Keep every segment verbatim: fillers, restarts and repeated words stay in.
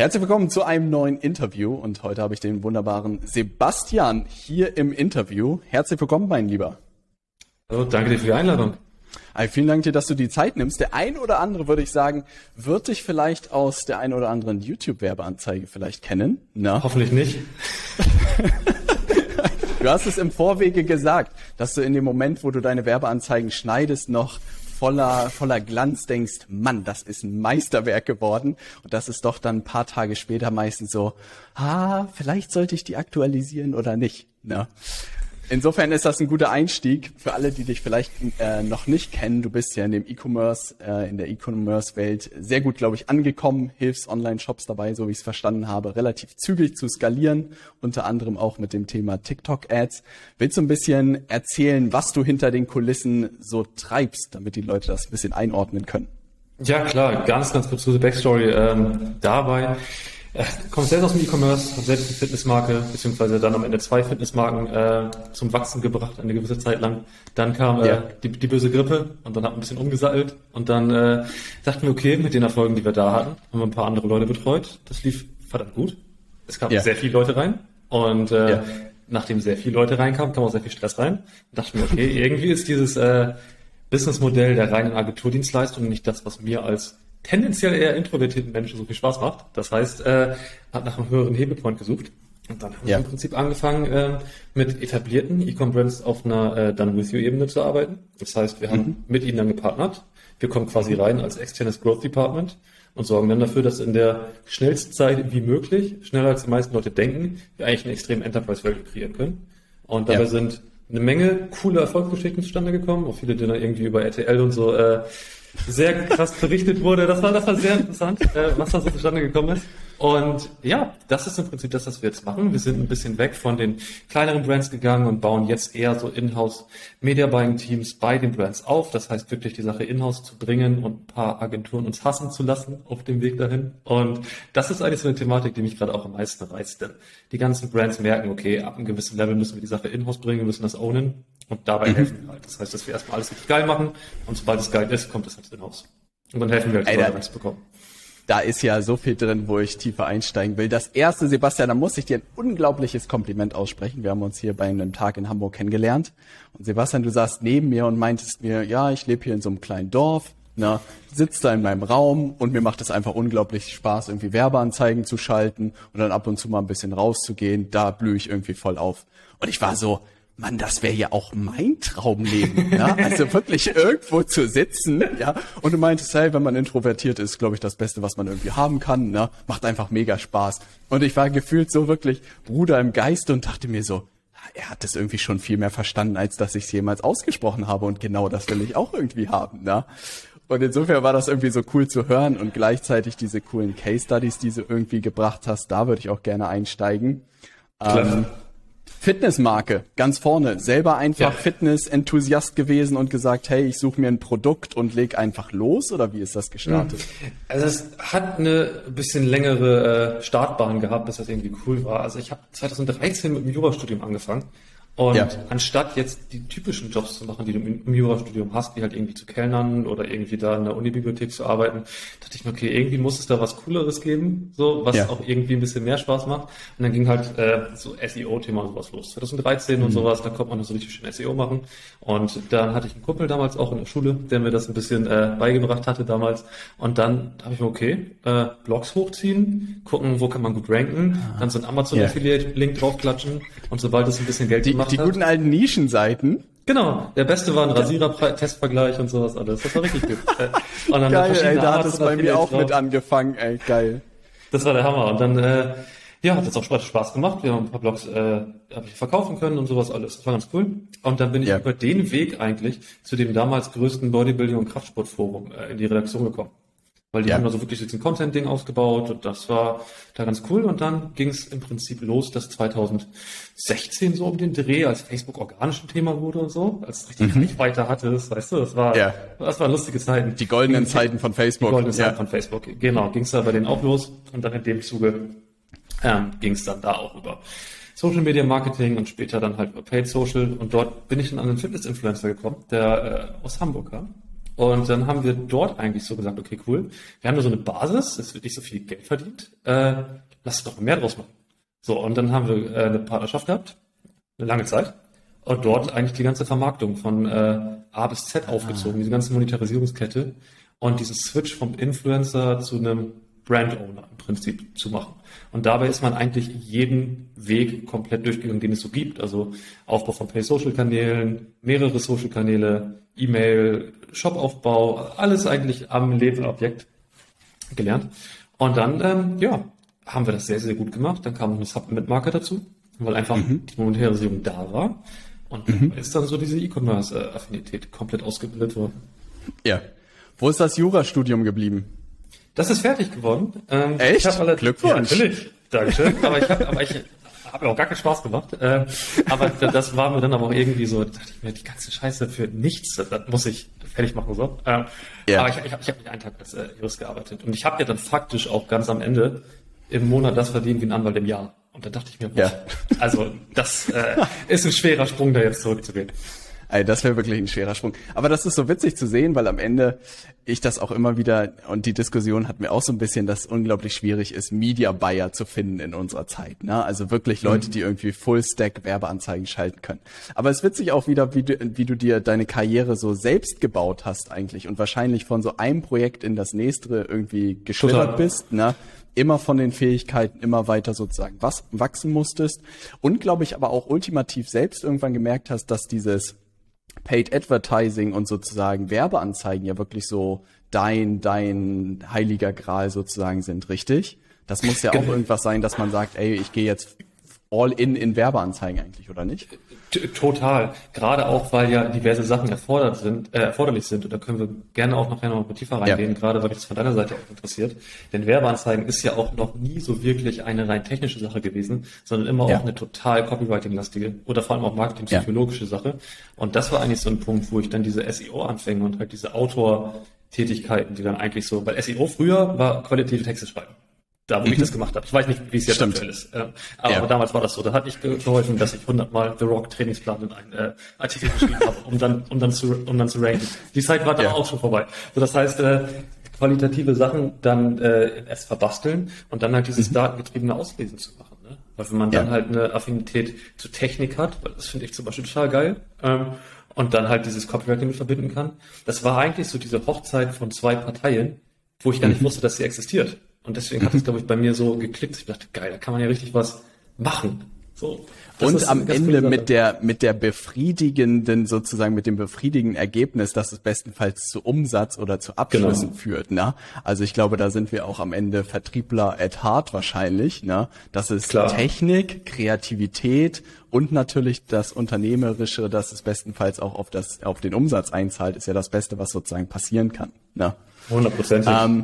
Herzlich willkommen zu einem neuen Interview und heute habe ich den wunderbaren Sebastian hier im Interview. Herzlich willkommen, mein Lieber. Hallo, danke dir für die Einladung. Also vielen Dank dir, dass du die Zeit nimmst. Der ein oder andere, würde ich sagen, wird dich vielleicht aus der ein oder anderen YouTube-Werbeanzeige vielleicht kennen. Na? Hoffentlich nicht. Du hast es im Vorwege gesagt, dass du in dem Moment, wo du deine Werbeanzeigen schneidest, noch voller voller Glanz denkst, Mann, das ist ein Meisterwerk geworden. Und das ist doch dann ein paar Tage später meistens so, ah, vielleicht sollte ich die aktualisieren oder nicht. Ne? Insofern ist das ein guter Einstieg für alle, die dich vielleicht äh, noch nicht kennen. Du bist ja in dem E-Commerce, äh, in der E-Commerce-Welt sehr gut, glaube ich, angekommen, hilfst Online-Shops dabei, so wie ich es verstanden habe, relativ zügig zu skalieren, unter anderem auch mit dem Thema TikTok-Ads. Willst du ein bisschen erzählen, was du hinter den Kulissen so treibst, damit die Leute das ein bisschen einordnen können? Ja, klar, ganz, ganz kurz zur Backstory ähm, dabei. Ich komme selbst aus dem E-Commerce, habe selbst eine Fitnessmarke, beziehungsweise dann am Ende zwei Fitnessmarken äh, zum Wachsen gebracht, eine gewisse Zeit lang. Dann kam äh, ja. die, die böse Grippe und dann hat man ein bisschen umgesattelt und dann äh, dachten wir, okay, mit den Erfolgen, die wir da hatten, haben wir ein paar andere Leute betreut. Das lief verdammt gut. Es kamen ja. sehr viele Leute rein und äh, ja. nachdem sehr viele Leute reinkamen, kam auch sehr viel Stress rein. Und dachten wir, okay, irgendwie ist dieses äh, Businessmodell der reinen Agenturdienstleistung nicht das, was mir als tendenziell eher introvertierten Menschen so viel Spaß macht. Das heißt, äh, hat nach einem höheren Hebelpoint gesucht. Und dann haben ja. wir im Prinzip angefangen, äh, mit etablierten E-Com-Brands auf einer äh, Done-With-You-Ebene zu arbeiten. Das heißt, wir mhm. haben mit ihnen dann gepartnert. Wir kommen quasi rein als externes Growth Department und sorgen dann dafür, dass in der schnellsten Zeit wie möglich, schneller als die meisten Leute denken, wir eigentlich einen extremen Enterprise-Value kreieren können. Und dabei ja. sind eine Menge coole Erfolgsgeschichten zustande gekommen. Auch viele, die dann irgendwie über R T L und so äh, sehr krass berichtet wurde. Das war, das war sehr interessant, äh, was da so zustande gekommen ist. Und ja, das ist im Prinzip das, was wir jetzt machen. Wir sind ein bisschen weg von den kleineren Brands gegangen und bauen jetzt eher so In-house Media Buying Teams bei den Brands auf. Das heißt wirklich die Sache in-house zu bringen und ein paar Agenturen uns hassen zu lassen auf dem Weg dahin. Und das ist eigentlich so eine Thematik, die mich gerade auch am meisten reizt. Denn die ganzen Brands merken, okay, ab einem gewissen Level müssen wir die Sache in-house bringen, müssen das ownen. Und dabei mhm. helfen wir halt. Das heißt, dass wir erstmal alles richtig geil machen und sobald es geil ist, kommt es halt in-house. Und dann helfen wir halt, die Leute was bekommen. Da ist ja so viel drin, wo ich tiefer einsteigen will. Das erste, Sebastian, da muss ich dir ein unglaubliches Kompliment aussprechen. Wir haben uns hier bei einem Tag in Hamburg kennengelernt. Und Sebastian, du saßt neben mir und meintest mir, ja, ich lebe hier in so einem kleinen Dorf, na, sitze da in meinem Raum und mir macht es einfach unglaublich Spaß, irgendwie Werbeanzeigen zu schalten und dann ab und zu mal ein bisschen rauszugehen. Da blühe ich irgendwie voll auf. Und ich war so, Mann, das wäre ja auch mein Traumleben, ja, also wirklich irgendwo zu sitzen, ja, und du meintest, hey, wenn man introvertiert ist, glaube ich, das Beste, was man irgendwie haben kann, ne, macht einfach mega Spaß. Und ich war gefühlt so wirklich Bruder im Geiste und dachte mir so, er hat das irgendwie schon viel mehr verstanden, als dass ich es jemals ausgesprochen habe und genau das will ich auch irgendwie haben, ne. Und insofern war das irgendwie so cool zu hören und gleichzeitig diese coolen Case Studies, die du irgendwie gebracht hast, da würde ich auch gerne einsteigen. Ähm, Fitnessmarke, ganz vorne, selber einfach ja. Fitness-Enthusiast gewesen und gesagt, hey, ich suche mir ein Produkt und leg einfach los, oder wie ist das gestartet? Also es hat eine bisschen längere äh, Startbahn gehabt, bis das irgendwie cool war. Also ich habe zwanzig dreizehn mit dem Jurastudium angefangen und ja. anstatt jetzt die typischen Jobs zu machen, die du im Jurastudium hast, wie halt irgendwie zu kellnern oder irgendwie da in der Unibibliothek zu arbeiten, dachte ich mir, okay, irgendwie muss es da was Cooleres geben, so was ja. auch irgendwie ein bisschen mehr Spaß macht. Und dann ging halt äh, so S E O-Thema und sowas los. zwanzig dreizehn mhm. und sowas, da konnte man so richtig schön S E O machen. Und dann hatte ich einen Kumpel damals auch in der Schule, der mir das ein bisschen äh, beigebracht hatte damals. Und dann habe ich mir, okay, äh, Blogs hochziehen, gucken, wo kann man gut ranken, ah. dann so ein Amazon-Affiliate-Link draufklatschen und sobald es ein bisschen Geld die, Die guten alten Nischenseiten. Genau, der beste war ein Rasierer-Testvergleich und sowas alles. Das war richtig gut. Und dann geil, ey, da hat es bei mir auch drauf. mit angefangen, ey, geil. Das war der Hammer. Und dann, äh, ja, hat es auch Spaß gemacht. Wir haben ein paar Blogs äh, habe ich verkaufen können und sowas alles. Das war ganz cool. Und dann bin ich ja. über den Weg eigentlich zu dem damals größten Bodybuilding- und Kraftsportforum äh, in die Redaktion gekommen. Weil die ja. haben da so wirklich diesen Content-Ding ausgebaut und das war da ganz cool. Und dann ging es im Prinzip los, dass zwanzig sechzehn so um den Dreh, als Facebook organisch ein Thema wurde und so, als es richtig mhm. Reichweite hatte, weißt du, das war, ja. das waren lustige Zeiten. Die goldenen Zeiten von Facebook. Die goldenen ja. Zeiten von Facebook, genau, ging es da bei denen auch los. Und dann in dem Zuge ähm, ging es dann da auch über Social Media Marketing und später dann halt über Paid Social. Und dort bin ich dann an einen Fitness-Influencer gekommen, der äh, aus Hamburg kam. Und dann haben wir dort eigentlich so gesagt, okay, cool, wir haben da so eine Basis, es wird nicht so viel Geld verdient, äh, lass uns doch mehr draus machen. So, und dann haben wir äh, eine Partnerschaft gehabt, eine lange Zeit, und dort eigentlich die ganze Vermarktung von äh, A bis Z aufgezogen, ah. diese ganze Monetarisierungskette und dieses Switch vom Influencer zu einem Brand Owner im Prinzip zu machen. Und dabei ist man eigentlich jeden Weg komplett durchgegangen, den es so gibt. Also Aufbau von Pay-Social-Kanälen, mehrere Social-Kanäle, E-Mail, Shop-Aufbau, alles eigentlich am Lebensobjekt gelernt. Und dann, ähm, ja, haben wir das sehr, sehr gut gemacht. Dann kam noch eine Supplement-Marke dazu, weil einfach mhm. die Monetarisierung da war. Und mhm. ist dann so diese E-Commerce-Affinität komplett ausgebildet worden. Ja. Wo ist das Jurastudium geblieben? Das ist fertig geworden. Ähm, Echt? Ich alle, Glückwunsch. Ja, natürlich. Dankeschön. Aber ich habe aber ich habe mir auch gar keinen Spaß gemacht. Ähm, aber das war mir dann aber auch irgendwie so, da dachte ich mir, die ganze Scheiße für nichts, das muss ich fertig machen. So. Ähm, ja. Aber ich, ich habe ich hab nicht einen Tag als äh, Jurist gearbeitet. Und ich habe ja dann faktisch auch ganz am Ende im Monat das verdient wie ein Anwalt im Jahr. Und da dachte ich mir, ja. also das äh, ist ein schwerer Sprung, da jetzt zurückzugehen. Also das wäre wirklich ein schwerer Sprung. Aber das ist so witzig zu sehen, weil am Ende ich das auch immer wieder, und die Diskussion hat mir auch so ein bisschen, dass es unglaublich schwierig ist, Media Buyer zu finden in unserer Zeit. Ne? Also wirklich Leute, die irgendwie Full-Stack Werbeanzeigen schalten können. Aber es ist witzig auch wieder, wie du, wie du dir deine Karriere so selbst gebaut hast eigentlich und wahrscheinlich von so einem Projekt in das nächste irgendwie geschlittert bist, ne? Immer von den Fähigkeiten immer weiter sozusagen was, wachsen musstest und glaube ich aber auch ultimativ selbst irgendwann gemerkt hast, dass dieses Paid Advertising und sozusagen Werbeanzeigen ja wirklich so dein, dein heiliger Gral sozusagen sind, richtig? Das muss ja auch irgendwas sein, dass man sagt, ey, ich gehe jetzt all in in Werbeanzeigen eigentlich, oder nicht? Total. Gerade auch, weil ja diverse Sachen erfordert sind, äh, erforderlich sind. Und da können wir gerne auch nachher noch mal tiefer reingehen, ja. Gerade weil mich das von deiner Seite auch interessiert. Denn Werbeanzeigen ist ja auch noch nie so wirklich eine rein technische Sache gewesen, sondern immer ja. auch eine total Copywriting-lastige oder vor allem auch Marketing-psychologische ja. Sache. Und das war eigentlich so ein Punkt, wo ich dann diese S E O-Anfänge und halt diese Autor-Tätigkeiten, die dann eigentlich so, weil S E O früher war qualitative Texte schreiben. Da, wo mhm. ich das gemacht habe. Ich weiß nicht, wie es jetzt aktuell ist. Äh, aber ja. damals war das so. Da hat nicht geholfen, dass ich hundertmal The Rock Trainingsplan in einen äh, Artikel geschrieben habe, um dann, um dann zu, um dann zu ranken. Die Zeit war dann ja. auch schon vorbei. So, das heißt, äh, qualitative Sachen dann äh, erst verbasteln und dann halt dieses mhm. datengetriebene Auslesen zu machen. Ne? Weil wenn man ja. dann halt eine Affinität zu Technik hat, weil das finde ich zum Beispiel total geil, ähm, und dann halt dieses Copywriting mit verbinden kann. Das war eigentlich so diese Hochzeit von zwei Parteien, wo ich gar nicht mhm. wusste, dass sie existiert. Und deswegen hat es, glaube ich, bei mir so geklickt. Ich dachte, geil, da kann man ja richtig was machen. So. Und am Ende mit der, mit der befriedigenden, sozusagen mit dem befriedigenden Ergebnis, dass es bestenfalls zu Umsatz oder zu Abschlüssen genau. führt, ne? Also ich glaube, da sind wir auch am Ende Vertriebler at heart wahrscheinlich, ne? Das ist Klar. Technik, Kreativität und natürlich das Unternehmerische, dass es bestenfalls auch auf das, auf den Umsatz einzahlt, ist ja das Beste, was sozusagen passieren kann, ne? hundertprozentig. Ähm,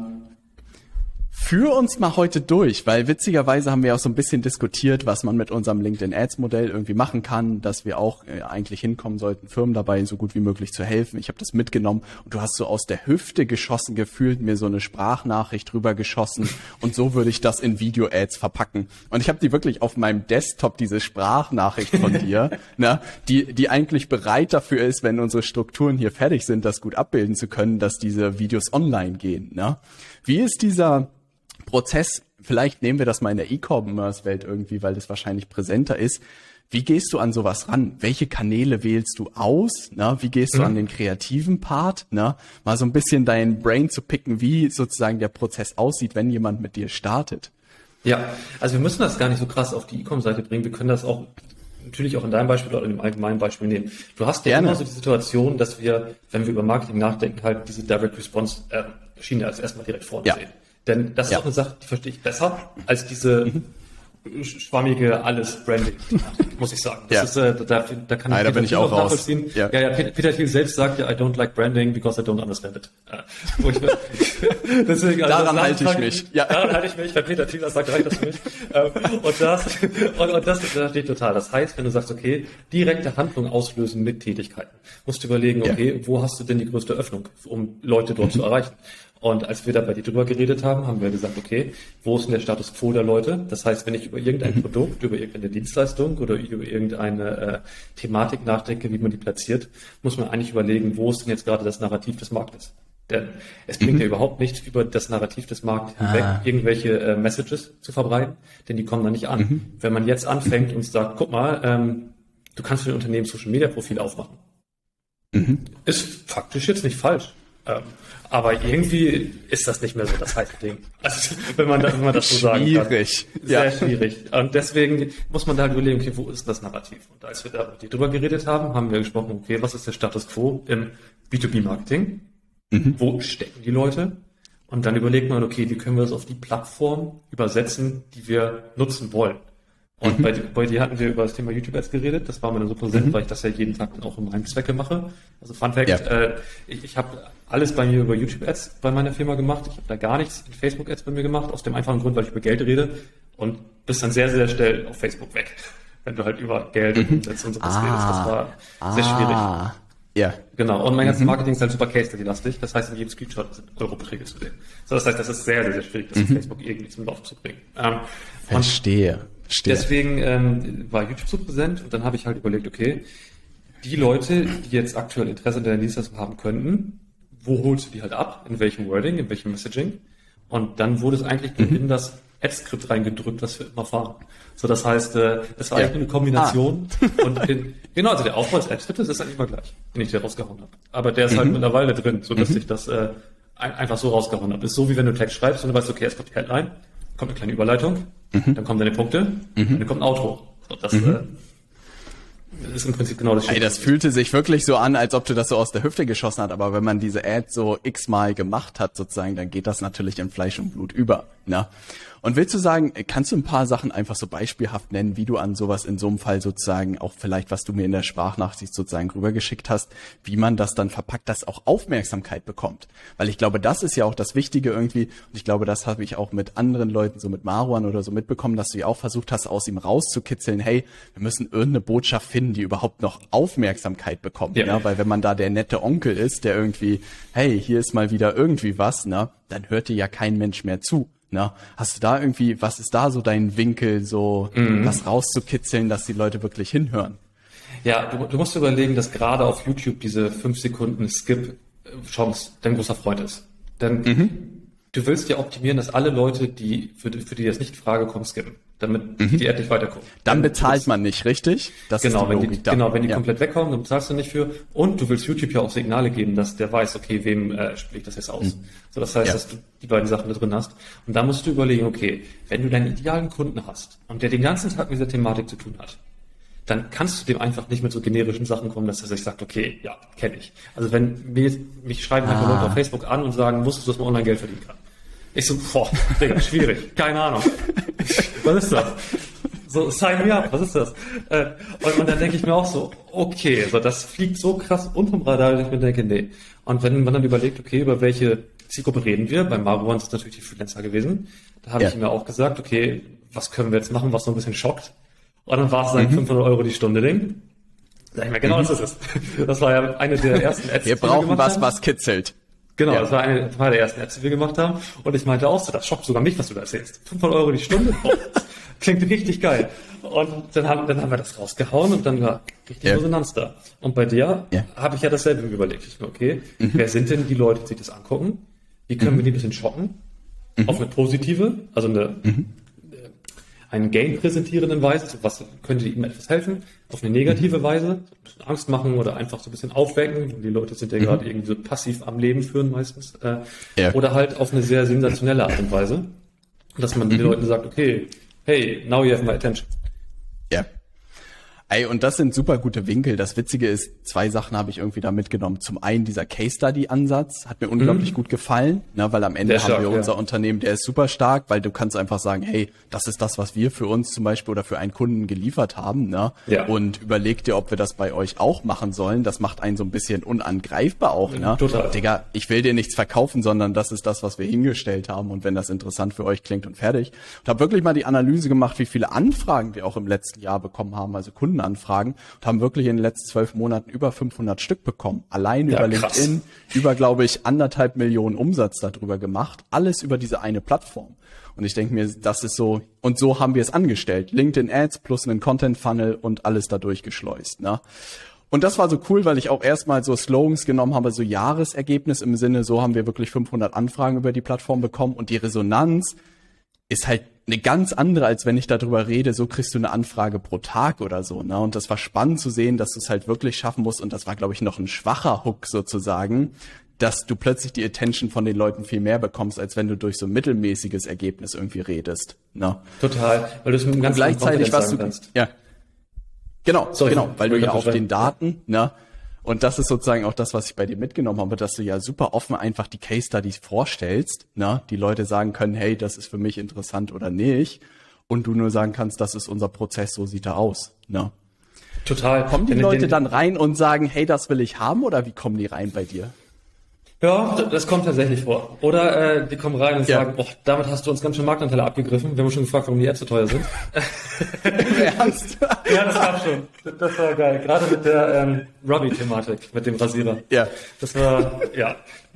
Führ uns mal heute durch, weil witzigerweise haben wir auch so ein bisschen diskutiert, was man mit unserem LinkedIn-Ads-Modell irgendwie machen kann, dass wir auch äh, eigentlich hinkommen sollten, Firmen dabei so gut wie möglich zu helfen. Ich habe das mitgenommen und du hast so aus der Hüfte geschossen gefühlt, mir so eine Sprachnachricht drüber geschossen und so würde ich das in Video-Ads verpacken. Und ich habe die wirklich auf meinem Desktop, diese Sprachnachricht von dir, ne, die die eigentlich bereit dafür ist, wenn unsere Strukturen hier fertig sind, das gut abbilden zu können, dass diese Videos online gehen. Ne? Wie ist dieser Prozess, vielleicht nehmen wir das mal in der E-Commerce-Welt irgendwie, weil das wahrscheinlich präsenter ist. Wie gehst du an sowas ran? Welche Kanäle wählst du aus? Na, wie gehst du mhm. an den kreativen Part? Na, mal so ein bisschen dein Brain zu picken, wie sozusagen der Prozess aussieht, wenn jemand mit dir startet. Ja, also wir müssen das gar nicht so krass auf die E-Com-Seite bringen. Wir können das auch natürlich auch in deinem Beispiel oder in dem allgemeinen Beispiel nehmen. Du hast ja Gerne. immer so die Situation, dass wir, wenn wir über Marketing nachdenken, halt diese Direct Response äh, Schiene als erstmal direkt vorne ja. sehen. Denn das ist ja. auch eine Sache, die verstehe ich besser als diese mhm. schwammige alles-Branding, muss ich sagen. Das ja. ist, äh, da, da kann Nein, ich da bin ich auch raus. nachvollziehen. Ja. Ja, ja, Peter Thiel selbst sagt ja, I don't like branding because I don't understand it. Äh, wo ich, deswegen, also daran halte ich mich. Ja. Daran halte ich mich, weil Peter Thiel das sagt, reicht das für mich. und das, und, und das, das verstehe ich total. Das heißt, wenn du sagst, okay, direkte Handlung auslösen mit Tätigkeiten, musst du überlegen, okay, ja. wo hast du denn die größte Öffnung, um Leute dort mhm. zu erreichen? Und als wir da bei dir drüber geredet haben, haben wir gesagt, okay, wo ist denn der Status quo der Leute? Das heißt, wenn ich über irgendein mhm. Produkt, über irgendeine Dienstleistung oder über irgendeine äh, Thematik nachdenke, wie man die platziert, muss man eigentlich überlegen, wo ist denn jetzt gerade das Narrativ des Marktes? Denn es bringt mhm. ja überhaupt nichts, über das Narrativ des Marktes hinweg ah. irgendwelche äh, Messages zu verbreiten, denn die kommen da nicht an. Mhm. Wenn man jetzt anfängt und sagt, guck mal, ähm, du kannst für ein Unternehmen Social-Media-Profil aufmachen. Mhm. Ist faktisch jetzt nicht falsch. Ähm, aber irgendwie ist das nicht mehr so das heiße Ding. Also, wenn man, da, wenn man das so sagen kann. Schwierig. Sehr ja. schwierig. Und deswegen muss man da halt überlegen, okay, wo ist das Narrativ? Und als wir da drüber geredet haben, haben wir gesprochen, okay, was ist der Status quo im B zwei B-Marketing? Mhm. Wo stecken die Leute? Und dann überlegt man, okay, wie können wir das auf die Plattform übersetzen, die wir nutzen wollen? Und mhm. bei, bei dir hatten wir über das Thema YouTube-Ads geredet. Das war mir dann so präsent, mhm. weil ich das ja jeden Tag dann auch in meinem Zwecke mache. Also Fun Fact, ja. äh, ich, ich habe alles bei mir über YouTube-Ads bei meiner Firma gemacht. Ich habe da gar nichts in Facebook-Ads bei mir gemacht, aus dem einfachen Grund, weil ich über Geld rede und bist dann sehr, sehr schnell auf Facebook weg, wenn du halt über Geld und Umsätze und sowas ah. redest. Das war ah. sehr schwierig. Ja. Genau. Und mein ganzes mhm. Marketing ist halt super Case-Study-lastig. Das heißt, in jedem Screenshot sind Eurobeträge zu sehen. So, das heißt, das ist sehr, sehr, sehr schwierig, das mhm. Facebook irgendwie zum Laufen zu bringen. Ähm, Verstehe. Verstehe. Deswegen ähm, war YouTube so präsent und dann habe ich halt überlegt, okay, die Leute, die jetzt aktuell Interesse an der Dienstleistung haben könnten, wo holst du die halt ab? In welchem Wording? In welchem Messaging? Und dann wurde es eigentlich mhm. in das Ad-Skript reingedrückt, was wir immer fahren. So, das heißt, äh, das war ja. eigentlich eine Kombination. Ah. Und in, genau, also der Aufbau des Ad-Skriptes ist eigentlich immer gleich, den ich dir rausgehauen habe. Aber der ist mhm. halt mittlerweile drin, so dass mhm. ich das äh, ein, einfach so rausgehauen habe. Ist so, wie wenn du Text schreibst und du weißt, okay, es kommt die Headline, kommt eine kleine Überleitung, mhm. dann kommen deine Punkte, mhm. und dann kommt ein Outro. So, das mhm. äh, ist im Prinzip genau das Schöne. Ey, das fühlte sich wirklich so an, als ob du das so aus der Hüfte geschossen hast, aber wenn man diese Ad so x-mal gemacht hat sozusagen, dann geht das natürlich in Fleisch und Blut über, ne? Und willst du sagen, kannst du ein paar Sachen einfach so beispielhaft nennen, wie du an sowas in so einem Fall sozusagen, auch vielleicht, was du mir in der Sprachnachricht sozusagen rübergeschickt hast, wie man das dann verpackt, dass auch Aufmerksamkeit bekommt? Weil ich glaube, das ist ja auch das Wichtige irgendwie, und ich glaube, das habe ich auch mit anderen Leuten, so mit Marwan oder so mitbekommen, dass du ja auch versucht hast, aus ihm rauszukitzeln, hey, wir müssen irgendeine Botschaft finden, die überhaupt noch Aufmerksamkeit bekommt, ja. Ja? Weil wenn man da der nette Onkel ist, der irgendwie, hey, hier ist mal wieder irgendwie was, ne, dann hört dir ja kein Mensch mehr zu. Na, hast du da irgendwie, was ist da so dein Winkel, so mhm. was rauszukitzeln, dass die Leute wirklich hinhören? Ja, du, du musst überlegen, dass gerade auf YouTube diese fünf Sekunden Skip-Chance dein großer Freund ist. Denn mhm. du willst ja optimieren, dass alle Leute, die für, für die das nicht in Frage kommen, skippen, damit mhm. die endlich weiterkommen. Dann bezahlt man nicht, richtig? Das genau, ist die Logik wenn die, da. Genau, wenn die ja. komplett wegkommen, dann bezahlst du nicht für. Und du willst YouTube ja auch Signale geben, dass der weiß, okay, wem äh, spiele ich das jetzt aus? Mhm. So, das heißt, ja. dass du die beiden Sachen da drin hast. Und da musst du überlegen, okay, wenn du deinen idealen Kunden hast und der den ganzen Tag mit dieser Thematik zu tun hat, dann kannst du dem einfach nicht mit so generischen Sachen kommen, dass er sich sagt, okay, ja, kenne ich. Also wenn mir jetzt, mich schreiben halt ah. Leute auf Facebook an und sagen, wusstest du, dass man online Geld verdienen kann? Ich so, boah, Digga, schwierig, keine Ahnung. Was ist das? So, sign me up, was ist das? Und, und dann denke ich mir auch so, okay, so das fliegt so krass unterm Radar, dass ich mir denke, nee. Und wenn man dann überlegt, okay, über welche Zielgruppe reden wir, bei Marwan ist es natürlich die Freelancer gewesen, da habe ja. ich ihm ja auch gesagt, okay, was können wir jetzt machen, was so ein bisschen schockt. Und dann war es sein mhm. fünfhundert Euro die Stunde Ding. Sag ich mir, genau, mhm. das ist es. Das war ja eine der ersten Ads, wir brauchen wir was, haben. was kitzelt. Genau, ja. das war eine, das war der ersten Ads, die wir gemacht haben. Und ich meinte auch so, das schockt sogar mich, was du da erzählst. fünfhundert Euro die Stunde? Oh, klingt richtig geil. Und dann haben, dann haben wir das rausgehauen und dann war richtig ja. Resonanz da. Und bei dir ja. habe ich ja dasselbe überlegt. Ich mir, okay, mhm. wer sind denn die Leute, die sich das angucken? Wie können mhm. wir die ein bisschen schocken? Mhm. Auf eine positive, also eine, mhm. einen Gain präsentierenden Weise, so was könnte ihm etwas helfen, auf eine negative mhm. Weise, ein bisschen Angst machen oder einfach so ein bisschen aufwecken. Die Leute sind ja mhm. gerade irgendwie so passiv am Leben führen meistens. Äh, ja. Oder halt auf eine sehr sensationelle Art und Weise, dass man mhm. den Leuten sagt, okay, hey, now you have my attention. Ja. Ey, und das sind super gute Winkel. Das Witzige ist, zwei Sachen habe ich irgendwie da mitgenommen. Zum einen dieser Case-Study-Ansatz hat mir unglaublich mhm. gut gefallen, ne, weil am Ende der haben stark, wir unser ja. Unternehmen, der ist super stark, weil du kannst einfach sagen, hey, das ist das, was wir für uns zum Beispiel oder für einen Kunden geliefert haben, ne? Ja. Und überleg dir, ob wir das bei euch auch machen sollen. Das macht einen so ein bisschen unangreifbar auch, ne? Total. Digga, ich will dir nichts verkaufen, sondern das ist das, was wir hingestellt haben. Und wenn das interessant für euch klingt und fertig. Und habe wirklich mal die Analyse gemacht, wie viele Anfragen wir auch im letzten Jahr bekommen haben, also Kunden Kundenanfragen und haben wirklich in den letzten zwölf Monaten über fünfhundert Stück bekommen. Allein ja, über krass. LinkedIn, über, glaube ich, anderthalb Millionen Umsatz darüber gemacht. Alles über diese eine Plattform. Und ich denke mir, das ist so, und so haben wir es angestellt. LinkedIn Ads plus einen Content Funnel und alles da durchgeschleust, ne? Und das war so cool, weil ich auch erstmal so Slogans genommen habe, so Jahresergebnis im Sinne, so haben wir wirklich fünfhundert Anfragen über die Plattform bekommen und die Resonanz ist halt eine ganz andere, als wenn ich darüber rede, so kriegst du eine Anfrage pro Tag oder so, ne? Und das war spannend zu sehen, dass du es halt wirklich schaffen musst und das war, glaube ich, noch ein schwacher Hook sozusagen, dass du plötzlich die Attention von den Leuten viel mehr bekommst, als wenn du durch so ein mittelmäßiges Ergebnis irgendwie redest, ne? Total, weil du es mit einem ganz gleichzeitig was du kannst. ja. Genau, Sorry, genau, weil du ja auf rein. den Daten, ne? Und das ist sozusagen auch das, was ich bei dir mitgenommen habe, dass du ja super offen einfach die Case Studies vorstellst, ne? Die Leute sagen können, hey, das ist für mich interessant oder nicht. Und du nur sagen kannst, das ist unser Prozess, so sieht er aus, ne? Total. Kommen die den, Leute den, dann rein und sagen, hey, das will ich haben, oder wie kommen die rein bei dir? Ja, das kommt tatsächlich vor. Oder äh, die kommen rein und Ja. sagen, oh, damit hast du uns ganz schön Marktanteile abgegriffen. Wir haben schon gefragt, warum die Ads so teuer sind. Ernst? Ja, das gab schon. Das war geil. Gerade mit der ähm, Robbie-Thematik, mit dem Rasierer. Ja. Das war, ja,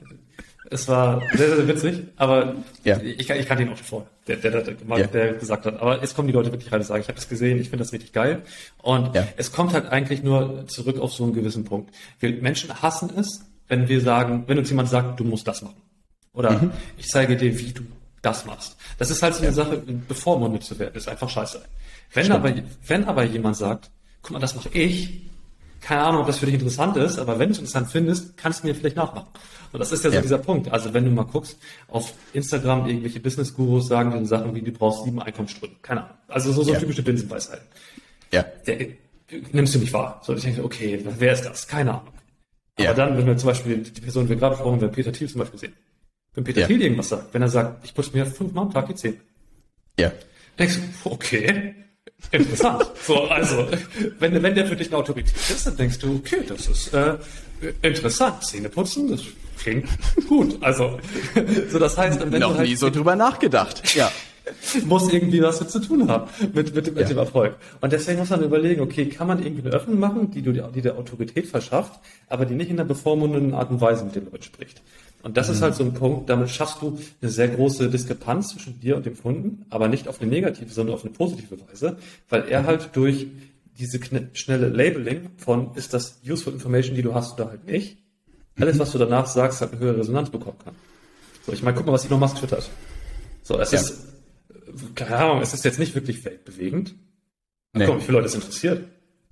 es war sehr, sehr witzig, aber Ja. ich, ich kannte ihn auch schon vorher, der, der, der, der, Ja. der gesagt hat. Aber jetzt kommen die Leute wirklich rein und sagen, ich habe das gesehen, ich finde das richtig geil. Und Ja. es kommt halt eigentlich nur zurück auf so einen gewissen Punkt. Wir Menschen hassen es, wenn wir sagen, wenn uns jemand sagt, du musst das machen. Oder Mhm. ich zeige dir, wie du das machst. Das ist halt so eine Sache, bevormundet zu werden, ist einfach scheiße. Wenn Stimmt. aber, wenn aber jemand sagt, guck mal, das mache ich, keine Ahnung, ob das für dich interessant ist, aber wenn du es interessant findest, kannst du mir vielleicht nachmachen. Und das ist ja so Ja. dieser Punkt. Also wenn du mal guckst, auf Instagram irgendwelche Business-Gurus sagen dir Sachen wie, du brauchst sieben Einkommensströme. Keine Ahnung. Also so, so Ja. typische Binsenweisheiten. Ja. Der, nimmst du nicht wahr. So, ich denke, okay, wer ist das? Keine Ahnung. Aber Ja. dann, wenn wir zum Beispiel die Person, die wir gerade gesprochen haben, wenn Peter Thiel zum Beispiel sehen. Wenn Peter Ja. Thiel irgendwas sagt, wenn er sagt, ich putze mir fünfmal am Tag die Zähne. Ja. Denkst du, okay, interessant. So, also, wenn, wenn der für dich eine Autorität ist, dann denkst du, okay, das ist äh, interessant. Zähne putzen, das klingt gut. Also, so das heißt, wenn Noch du halt nie so drüber nachgedacht. Ja. muss irgendwie was mit zu tun haben mit, mit, mit Ja. dem Erfolg. Und deswegen muss man überlegen, okay, kann man irgendwie eine Öffnung machen, die, du, die der Autorität verschafft, aber die nicht in einer bevormundenden Art und Weise mit den Leuten spricht. Und das Mhm. ist halt so ein Punkt, damit schaffst du eine sehr große Diskrepanz zwischen dir und dem Kunden, aber nicht auf eine negative, sondern auf eine positive Weise, weil er halt durch diese kn- schnelle Labeling von, ist das useful information, die du hast oder halt nicht, alles, was du danach sagst, halt eine höhere Resonanz bekommen kann. So, ich meine, guck mal, was Elon Musk twittert. So, es Ja. ist, keine Ahnung, es ist jetzt nicht wirklich weltbewegend. Nee. Guck, wie viele Leute es interessiert.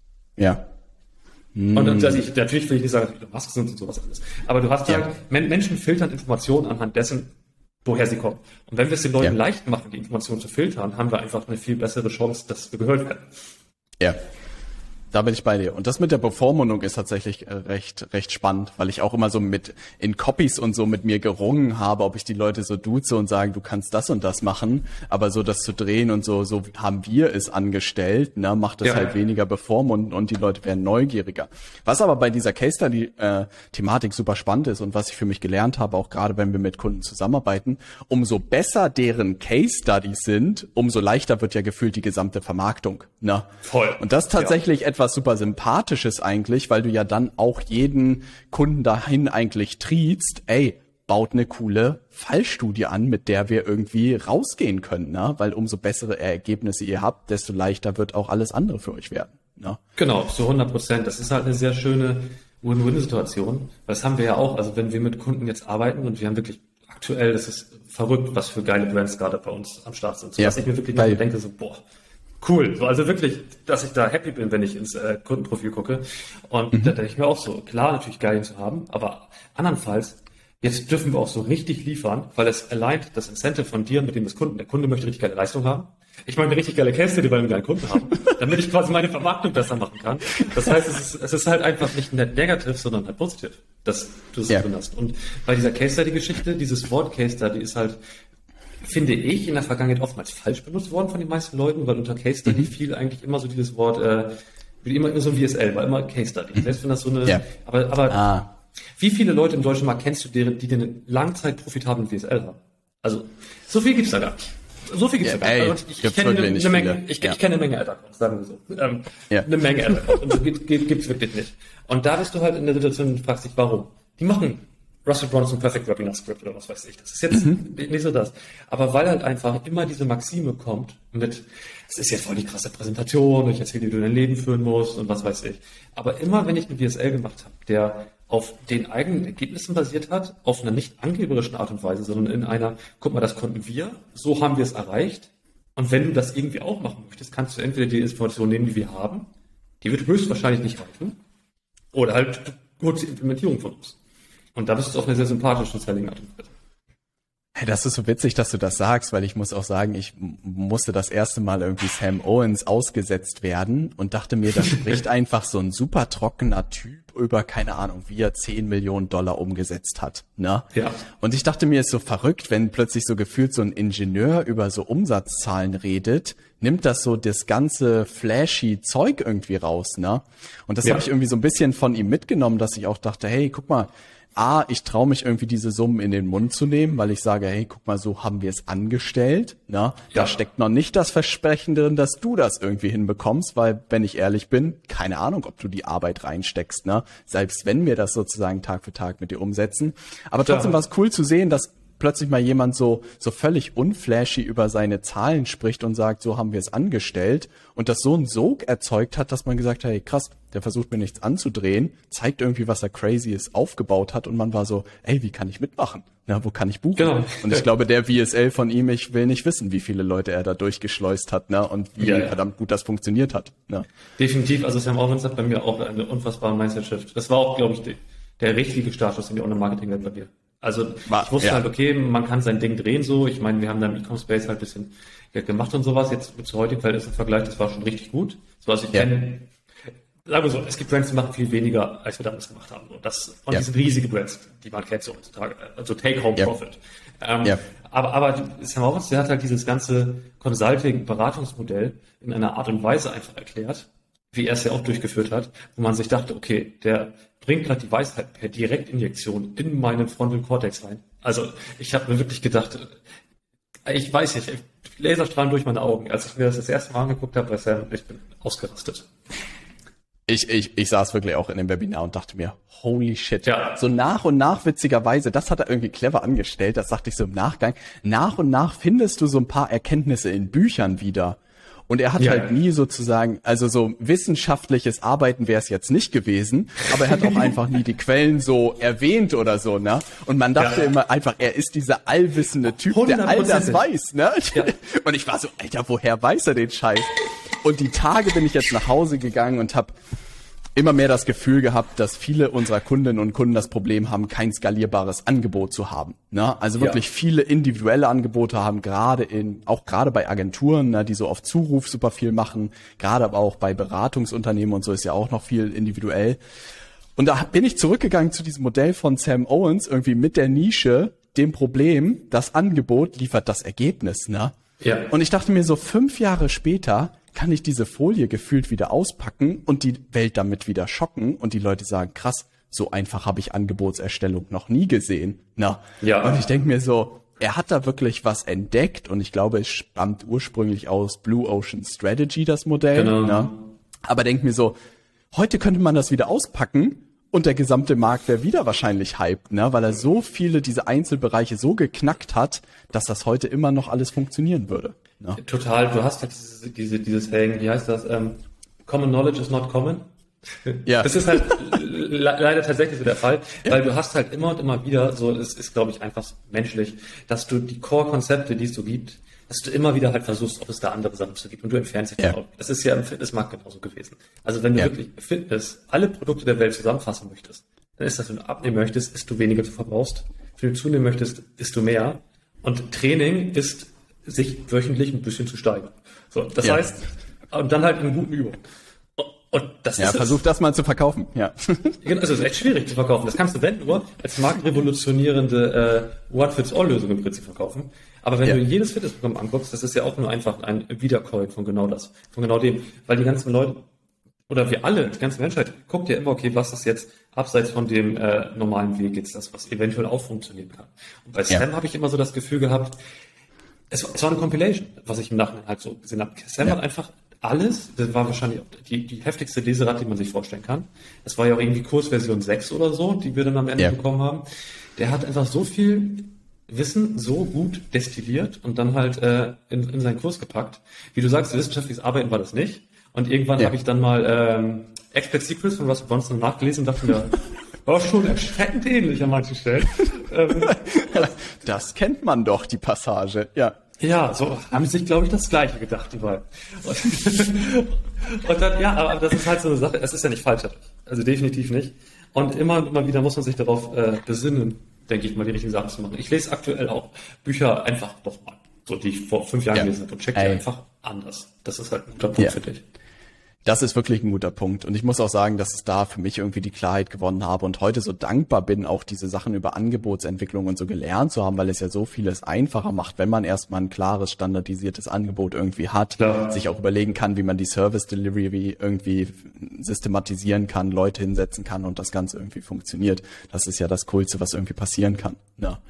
Ja. Und dann, also ich, natürlich will ich nicht sagen, dass Elon Musk sind und sowas alles. Aber du hast Ja. halt, Men Menschen filtern Informationen anhand dessen, woher sie kommen. Und wenn wir es den Leuten Ja. leicht machen, die Informationen zu filtern, haben wir einfach eine viel bessere Chance, dass wir gehört werden. Ja. Da bin ich bei dir. Und das mit der Bevormundung ist tatsächlich äh, recht, recht spannend, weil ich auch immer so mit in Copies und so mit mir gerungen habe, ob ich die Leute so duze und sage, du kannst das und das machen, aber so das zu drehen und so, so haben wir es angestellt, ne, macht es Ja. halt weniger bevormundend und die Leute werden neugieriger. Was aber bei dieser Case Study äh, Thematik super spannend ist und was ich für mich gelernt habe, auch gerade wenn wir mit Kunden zusammenarbeiten, umso besser deren Case Studies sind, umso leichter wird ja gefühlt die gesamte Vermarktung, ne? Voll. Und das ist tatsächlich etwas super Sympathisches eigentlich, weil du ja dann auch jeden Kunden dahin eigentlich triezt, ey, baut eine coole Fallstudie an, mit der wir irgendwie rausgehen können, ne? Weil umso bessere Ergebnisse ihr habt, desto leichter wird auch alles andere für euch werden, ne? Genau, zu hundert Prozent. Das ist halt eine sehr schöne Win-Win-Situation. Das haben wir ja auch, also wenn wir mit Kunden jetzt arbeiten und wir haben wirklich aktuell, das ist verrückt, was für geile Brands gerade bei uns am Start sind. So, Ja, dass ich mir wirklich geil. denke, so, boah, cool. So, also wirklich, dass ich da happy bin, wenn ich ins äh, Kundenprofil gucke. Und Mhm. da denke ich mir auch so, klar, natürlich geil ihn zu haben, aber andernfalls, jetzt dürfen wir auch so richtig liefern, weil es aligned das Incentive von dir mit dem des Kunden. Der Kunde möchte richtig geile Leistung haben. Ich möchte eine richtig geile Case Study, weil wir einen Kunden haben, damit ich quasi meine Vermarktung besser machen kann. Das heißt, es ist, es ist halt einfach nicht net negative, sondern halt positiv, dass du es Ja. drin hast. Und bei dieser Case Study Geschichte, dieses Wort Case Study ist halt, finde ich, in der Vergangenheit oftmals falsch benutzt worden von den meisten Leuten, weil unter Case Study viel eigentlich immer so dieses Wort, äh, wie immer, immer so ein V S L, war immer Case Study. Selbst wenn das so eine, Ja. aber, aber Ah. wie viele Leute im deutschen Markt kennst du, deren, die den langzeit profitablen V S L haben? Also, so viel gibt's da gar nicht. so viel gibt's ja, ja gar nicht. Also ich, ich kenne eine, eine Menge, ich, ja. ich kenne eine Menge Ad-Accounts, sagen wir so. Ähm, ja. Eine Menge Ad-Accounts. Und das gibt, gibt's wirklich nicht. Und da bist du halt in der Situation und fragst dich, warum? Die machen Russell Brunson Perfect Webinar Script oder was weiß ich. Das ist jetzt mhm. nicht so das. Aber weil halt einfach immer diese Maxime kommt mit, es ist ja voll die krasse Präsentation, ich erzähle dir, wie du dein Leben führen musst und was weiß ich. Aber immer, wenn ich einen V S L gemacht habe, der auf den eigenen Ergebnissen basiert hat, auf einer nicht angeberischen Art und Weise, sondern in einer, guck mal, das konnten wir, so haben wir es erreicht. Und wenn du das irgendwie auch machen möchtest, kannst du entweder die Information nehmen, die wir haben, die wird höchstwahrscheinlich nicht reichen, oder halt du holst die Implementierung von uns. Und da bist du auf eine sehr sympathische Selling-Art und Weise. Hey, das ist so witzig, dass du das sagst, weil ich muss auch sagen, ich musste das erste Mal irgendwie Sam Owens ausgesetzt werden und dachte mir, da spricht einfach so ein super trockener Typ über, keine Ahnung, wie er zehn Millionen Dollar umgesetzt hat, ne? Ja. Und ich dachte mir, ist so verrückt, wenn plötzlich so gefühlt so ein Ingenieur über so Umsatzzahlen redet, nimmt das so das ganze flashy Zeug irgendwie raus, ne? Und das ja. habe ich irgendwie so ein bisschen von ihm mitgenommen, dass ich auch dachte, hey, guck mal, A, ich traue mich irgendwie diese Summen in den Mund zu nehmen, weil ich sage, hey, guck mal, so haben wir es angestellt. Ne? Ja. Da steckt noch nicht das Versprechen drin, dass du das irgendwie hinbekommst, weil, wenn ich ehrlich bin, keine Ahnung, ob du die Arbeit reinsteckst. Ne? Selbst wenn wir das sozusagen Tag für Tag mit dir umsetzen. Aber trotzdem ja. war es cool zu sehen, dass plötzlich mal jemand so so völlig unflashy über seine Zahlen spricht und sagt, so haben wir es angestellt und das so einen Sog erzeugt hat, dass man gesagt hat, hey krass, der versucht mir nichts anzudrehen, zeigt irgendwie, was er Crazyes aufgebaut hat und man war so, ey, wie kann ich mitmachen? Na, wo kann ich buchen? Genau. Und ich glaube, der V S L von ihm, ich will nicht wissen, wie viele Leute er da durchgeschleust hat, ne, und wie ja, ja. verdammt gut das funktioniert hat. Ne? Definitiv, also Sam Owens hat bei mir auch eine unfassbare Mindset-Shift. Das war auch, glaube ich, die, der richtige Startschuss in die Online-Marketing-Welt bei mir. Also ich wusste ja. halt, okay, man kann sein Ding drehen so. Ich meine, wir haben da im E-Com-Space halt ein bisschen Geld gemacht und sowas. Jetzt zu heutigen Feld ist ein Vergleich, das war schon richtig gut. So, also ich ja. kenne, sagen wir so, es gibt Brands, die machen viel weniger, als wir damals gemacht haben. Und das, und ja. die sind riesige Brands, die man kennt so heutzutage. Also Take-Home-Profit. Ja. Ähm, ja. Aber, aber Sam Owens, der hat halt dieses ganze Consulting-Beratungsmodell in einer Art und Weise einfach erklärt, wie er es ja auch durchgeführt hat, wo man sich dachte, okay, der bringt gerade die Weisheit per Direktinjektion in meinen Frontal Cortex rein. Also ich habe mir wirklich gedacht, ich weiß nicht, Laserstrahlen durch meine Augen. Als ich mir das das erste Mal angeguckt habe, ich bin ausgerastet. Ich, ich, ich saß wirklich auch in dem Webinar und dachte mir, holy shit. Ja. So nach und nach, witzigerweise, das hat er irgendwie clever angestellt, das sagte ich so im Nachgang, nach und nach findest du so ein paar Erkenntnisse in Büchern wieder. Und er hat ja. halt nie sozusagen, also so wissenschaftliches Arbeiten wäre es jetzt nicht gewesen, aber er hat auch einfach nie die Quellen so erwähnt oder so, ne? Und man dachte ja. immer einfach, er ist dieser allwissende Typ, der all das weiß, ne? Ja. Und ich war so, Alter, woher weiß er den Scheiß? Und die Tage bin ich jetzt nach Hause gegangen und habe immer mehr das Gefühl gehabt, dass viele unserer Kundinnen und Kunden das Problem haben, kein skalierbares Angebot zu haben. Ne? Also wirklich ja. viele individuelle Angebote haben, gerade in, auch gerade bei Agenturen, ne, die so auf Zuruf super viel machen, gerade aber auch bei Beratungsunternehmen und so ist ja auch noch viel individuell. Und da bin ich zurückgegangen zu diesem Modell von Sam Owens, irgendwie mit der Nische, dem Problem, das Angebot liefert das Ergebnis. Ne? Ja. Und ich dachte mir so, fünf Jahre später kann ich diese Folie gefühlt wieder auspacken und die Welt damit wieder schocken und die Leute sagen, krass, so einfach habe ich Angebotserstellung noch nie gesehen. Na, ja. Und ich denke mir so, er hat da wirklich was entdeckt und ich glaube, es stammt ursprünglich aus Blue Ocean Strategy, das Modell. Genau. Na? Aber denk mir so, heute könnte man das wieder auspacken und der gesamte Markt wäre wieder wahrscheinlich hyped, ne? Weil er so viele, diese Einzelbereiche so geknackt hat, dass das heute immer noch alles funktionieren würde. Ne? Total, du hast halt diese, diese, dieses Saying, wie heißt das? Ähm, common knowledge is not common. Ja. Das ist halt le- leider tatsächlich so der Fall, ja. Weil du hast halt immer und immer wieder, so es ist, glaube ich, einfach menschlich, dass du die Core-Konzepte, die es so gibt, dass du immer wieder halt versuchst, ob es da andere Sachen zu gibt und du entfernst dich ja. davon. Das ist ja im Fitnessmarkt genauso gewesen. Also wenn du ja. wirklich Fitness, alle Produkte der Welt zusammenfassen möchtest, dann ist das, wenn du abnehmen möchtest, isst du weniger, du verbrauchst. Wenn du zunehmen möchtest, isst du mehr. Und Training ist, sich wöchentlich ein bisschen zu steigern. So, das ja. heißt, und dann halt in guten Übungen. Und das ja, ist versuch das mal zu verkaufen. Ja. Genau, das ist echt schwierig zu verkaufen. Das kannst du, wenn nur, als marktrevolutionierende äh, One-Fits-All-Lösung im Prinzip verkaufen. Aber wenn ja. du jedes Fitnessprogramm anguckst, das ist ja auch nur einfach ein Wiederkäuen von genau das, von genau dem. Weil die ganzen Leute, oder wir alle, die ganze Menschheit, guckt ja immer, okay, was ist jetzt abseits von dem äh, normalen Weg jetzt das, was eventuell auch funktionieren kann. Und bei Sam ja. habe ich immer so das Gefühl gehabt, es war, es war eine Compilation, was ich im Nachhinein halt so gesehen habe. Sam ja. hat einfach alles, das war wahrscheinlich auch die, die heftigste Leserate, die man sich vorstellen kann. Das war ja auch irgendwie Kursversion sechs oder so, die wir dann am Ende ja. bekommen haben. Der hat einfach so viel Wissen so gut destilliert und dann halt äh, in, in seinen Kurs gepackt. Wie du sagst, wissenschaftliches Arbeiten war das nicht. Und irgendwann ja. habe ich dann mal ähm, Expert Secrets von Russell Brunson nachgelesen und dachte mir, war schon erschreckend ähnlich an manchen Stellen. Das kennt man doch, die Passage, ja. Ja, so haben sie sich, glaube ich, das Gleiche gedacht, die beiden. Und, und dann, ja, aber das ist halt so eine Sache, es ist ja nicht falsch, also definitiv nicht. Und immer und immer wieder muss man sich darauf äh, besinnen, denke ich mal, die richtigen Sachen zu machen. Ich lese aktuell auch Bücher einfach doch mal, so die ich vor fünf Jahren ja. gelesen habe und check die einfach anders. Das ist halt ein guter Punkt ja. für dich. Das ist wirklich ein guter Punkt. Und ich muss auch sagen, dass es da für mich irgendwie die Klarheit gewonnen habe und heute so dankbar bin, auch diese Sachen über Angebotsentwicklung und so gelernt zu haben, weil es ja so vieles einfacher macht, wenn man erstmal ein klares, standardisiertes Angebot irgendwie hat, ja. sich auch überlegen kann, wie man die Service Delivery irgendwie systematisieren kann, Leute hinsetzen kann und das Ganze irgendwie funktioniert. Das ist ja das Coolste, was irgendwie passieren kann. Ja.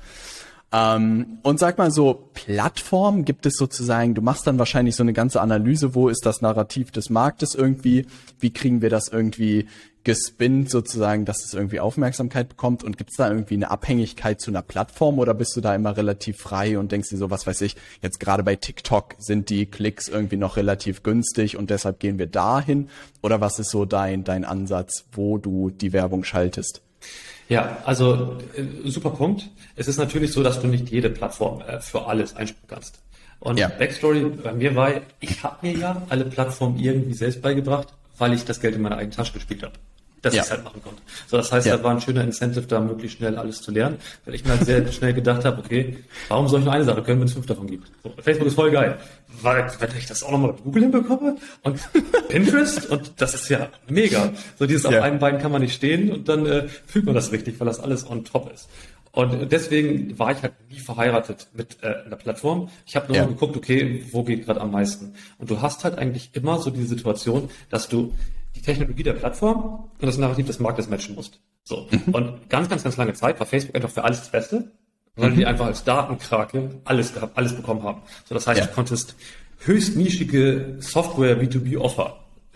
Ähm, und sag mal so, Plattformen gibt es sozusagen, du machst dann wahrscheinlich so eine ganze Analyse, wo ist das Narrativ des Marktes irgendwie, wie kriegen wir das irgendwie gespinnt sozusagen, dass es irgendwie Aufmerksamkeit bekommt und gibt es da irgendwie eine Abhängigkeit zu einer Plattform oder bist du da immer relativ frei und denkst dir so, was weiß ich, jetzt gerade bei TikTok sind die Klicks irgendwie noch relativ günstig und deshalb gehen wir dahin oder was ist so dein, dein Ansatz, wo du die Werbung schaltest? Ja, also äh, super Punkt. Es ist natürlich so, dass du nicht jede Plattform äh, für alles einspielen kannst. Und ja. Backstory bei mir war, ich habe mir ja alle Plattformen irgendwie selbst beigebracht, weil ich das Geld in meiner eigenen Tasche gespielt habe. Dass ja. ich es halt machen konnte. So, das heißt, ja. da war ein schöner Incentive, da möglichst schnell alles zu lernen, weil ich mir halt sehr schnell gedacht habe, okay, warum soll ich nur eine Sache können, wenn es fünf davon gibt? So, Facebook ist voll geil. Weil, wenn ich das auch nochmal mit Google hinbekomme und Pinterest und das ist ja mega. So dieses ja. auf einem Bein kann man nicht stehen und dann äh, fühlt man das richtig, weil das alles on top ist. Und deswegen war ich halt nie verheiratet mit äh, einer Plattform. Ich habe nur ja. mal geguckt, okay, wo geht gerade am meisten? Und du hast halt eigentlich immer so die Situation, dass du die Technologie der Plattform und das Narrativ des Marktes matchen musst. So. Mhm. Und ganz, ganz, ganz lange Zeit war Facebook einfach für alles das Beste, weil mhm. die einfach als Datenkrake alles gehabt, alles bekommen haben. So, das heißt, ja. du konntest höchst nischige Software B zwei B Offer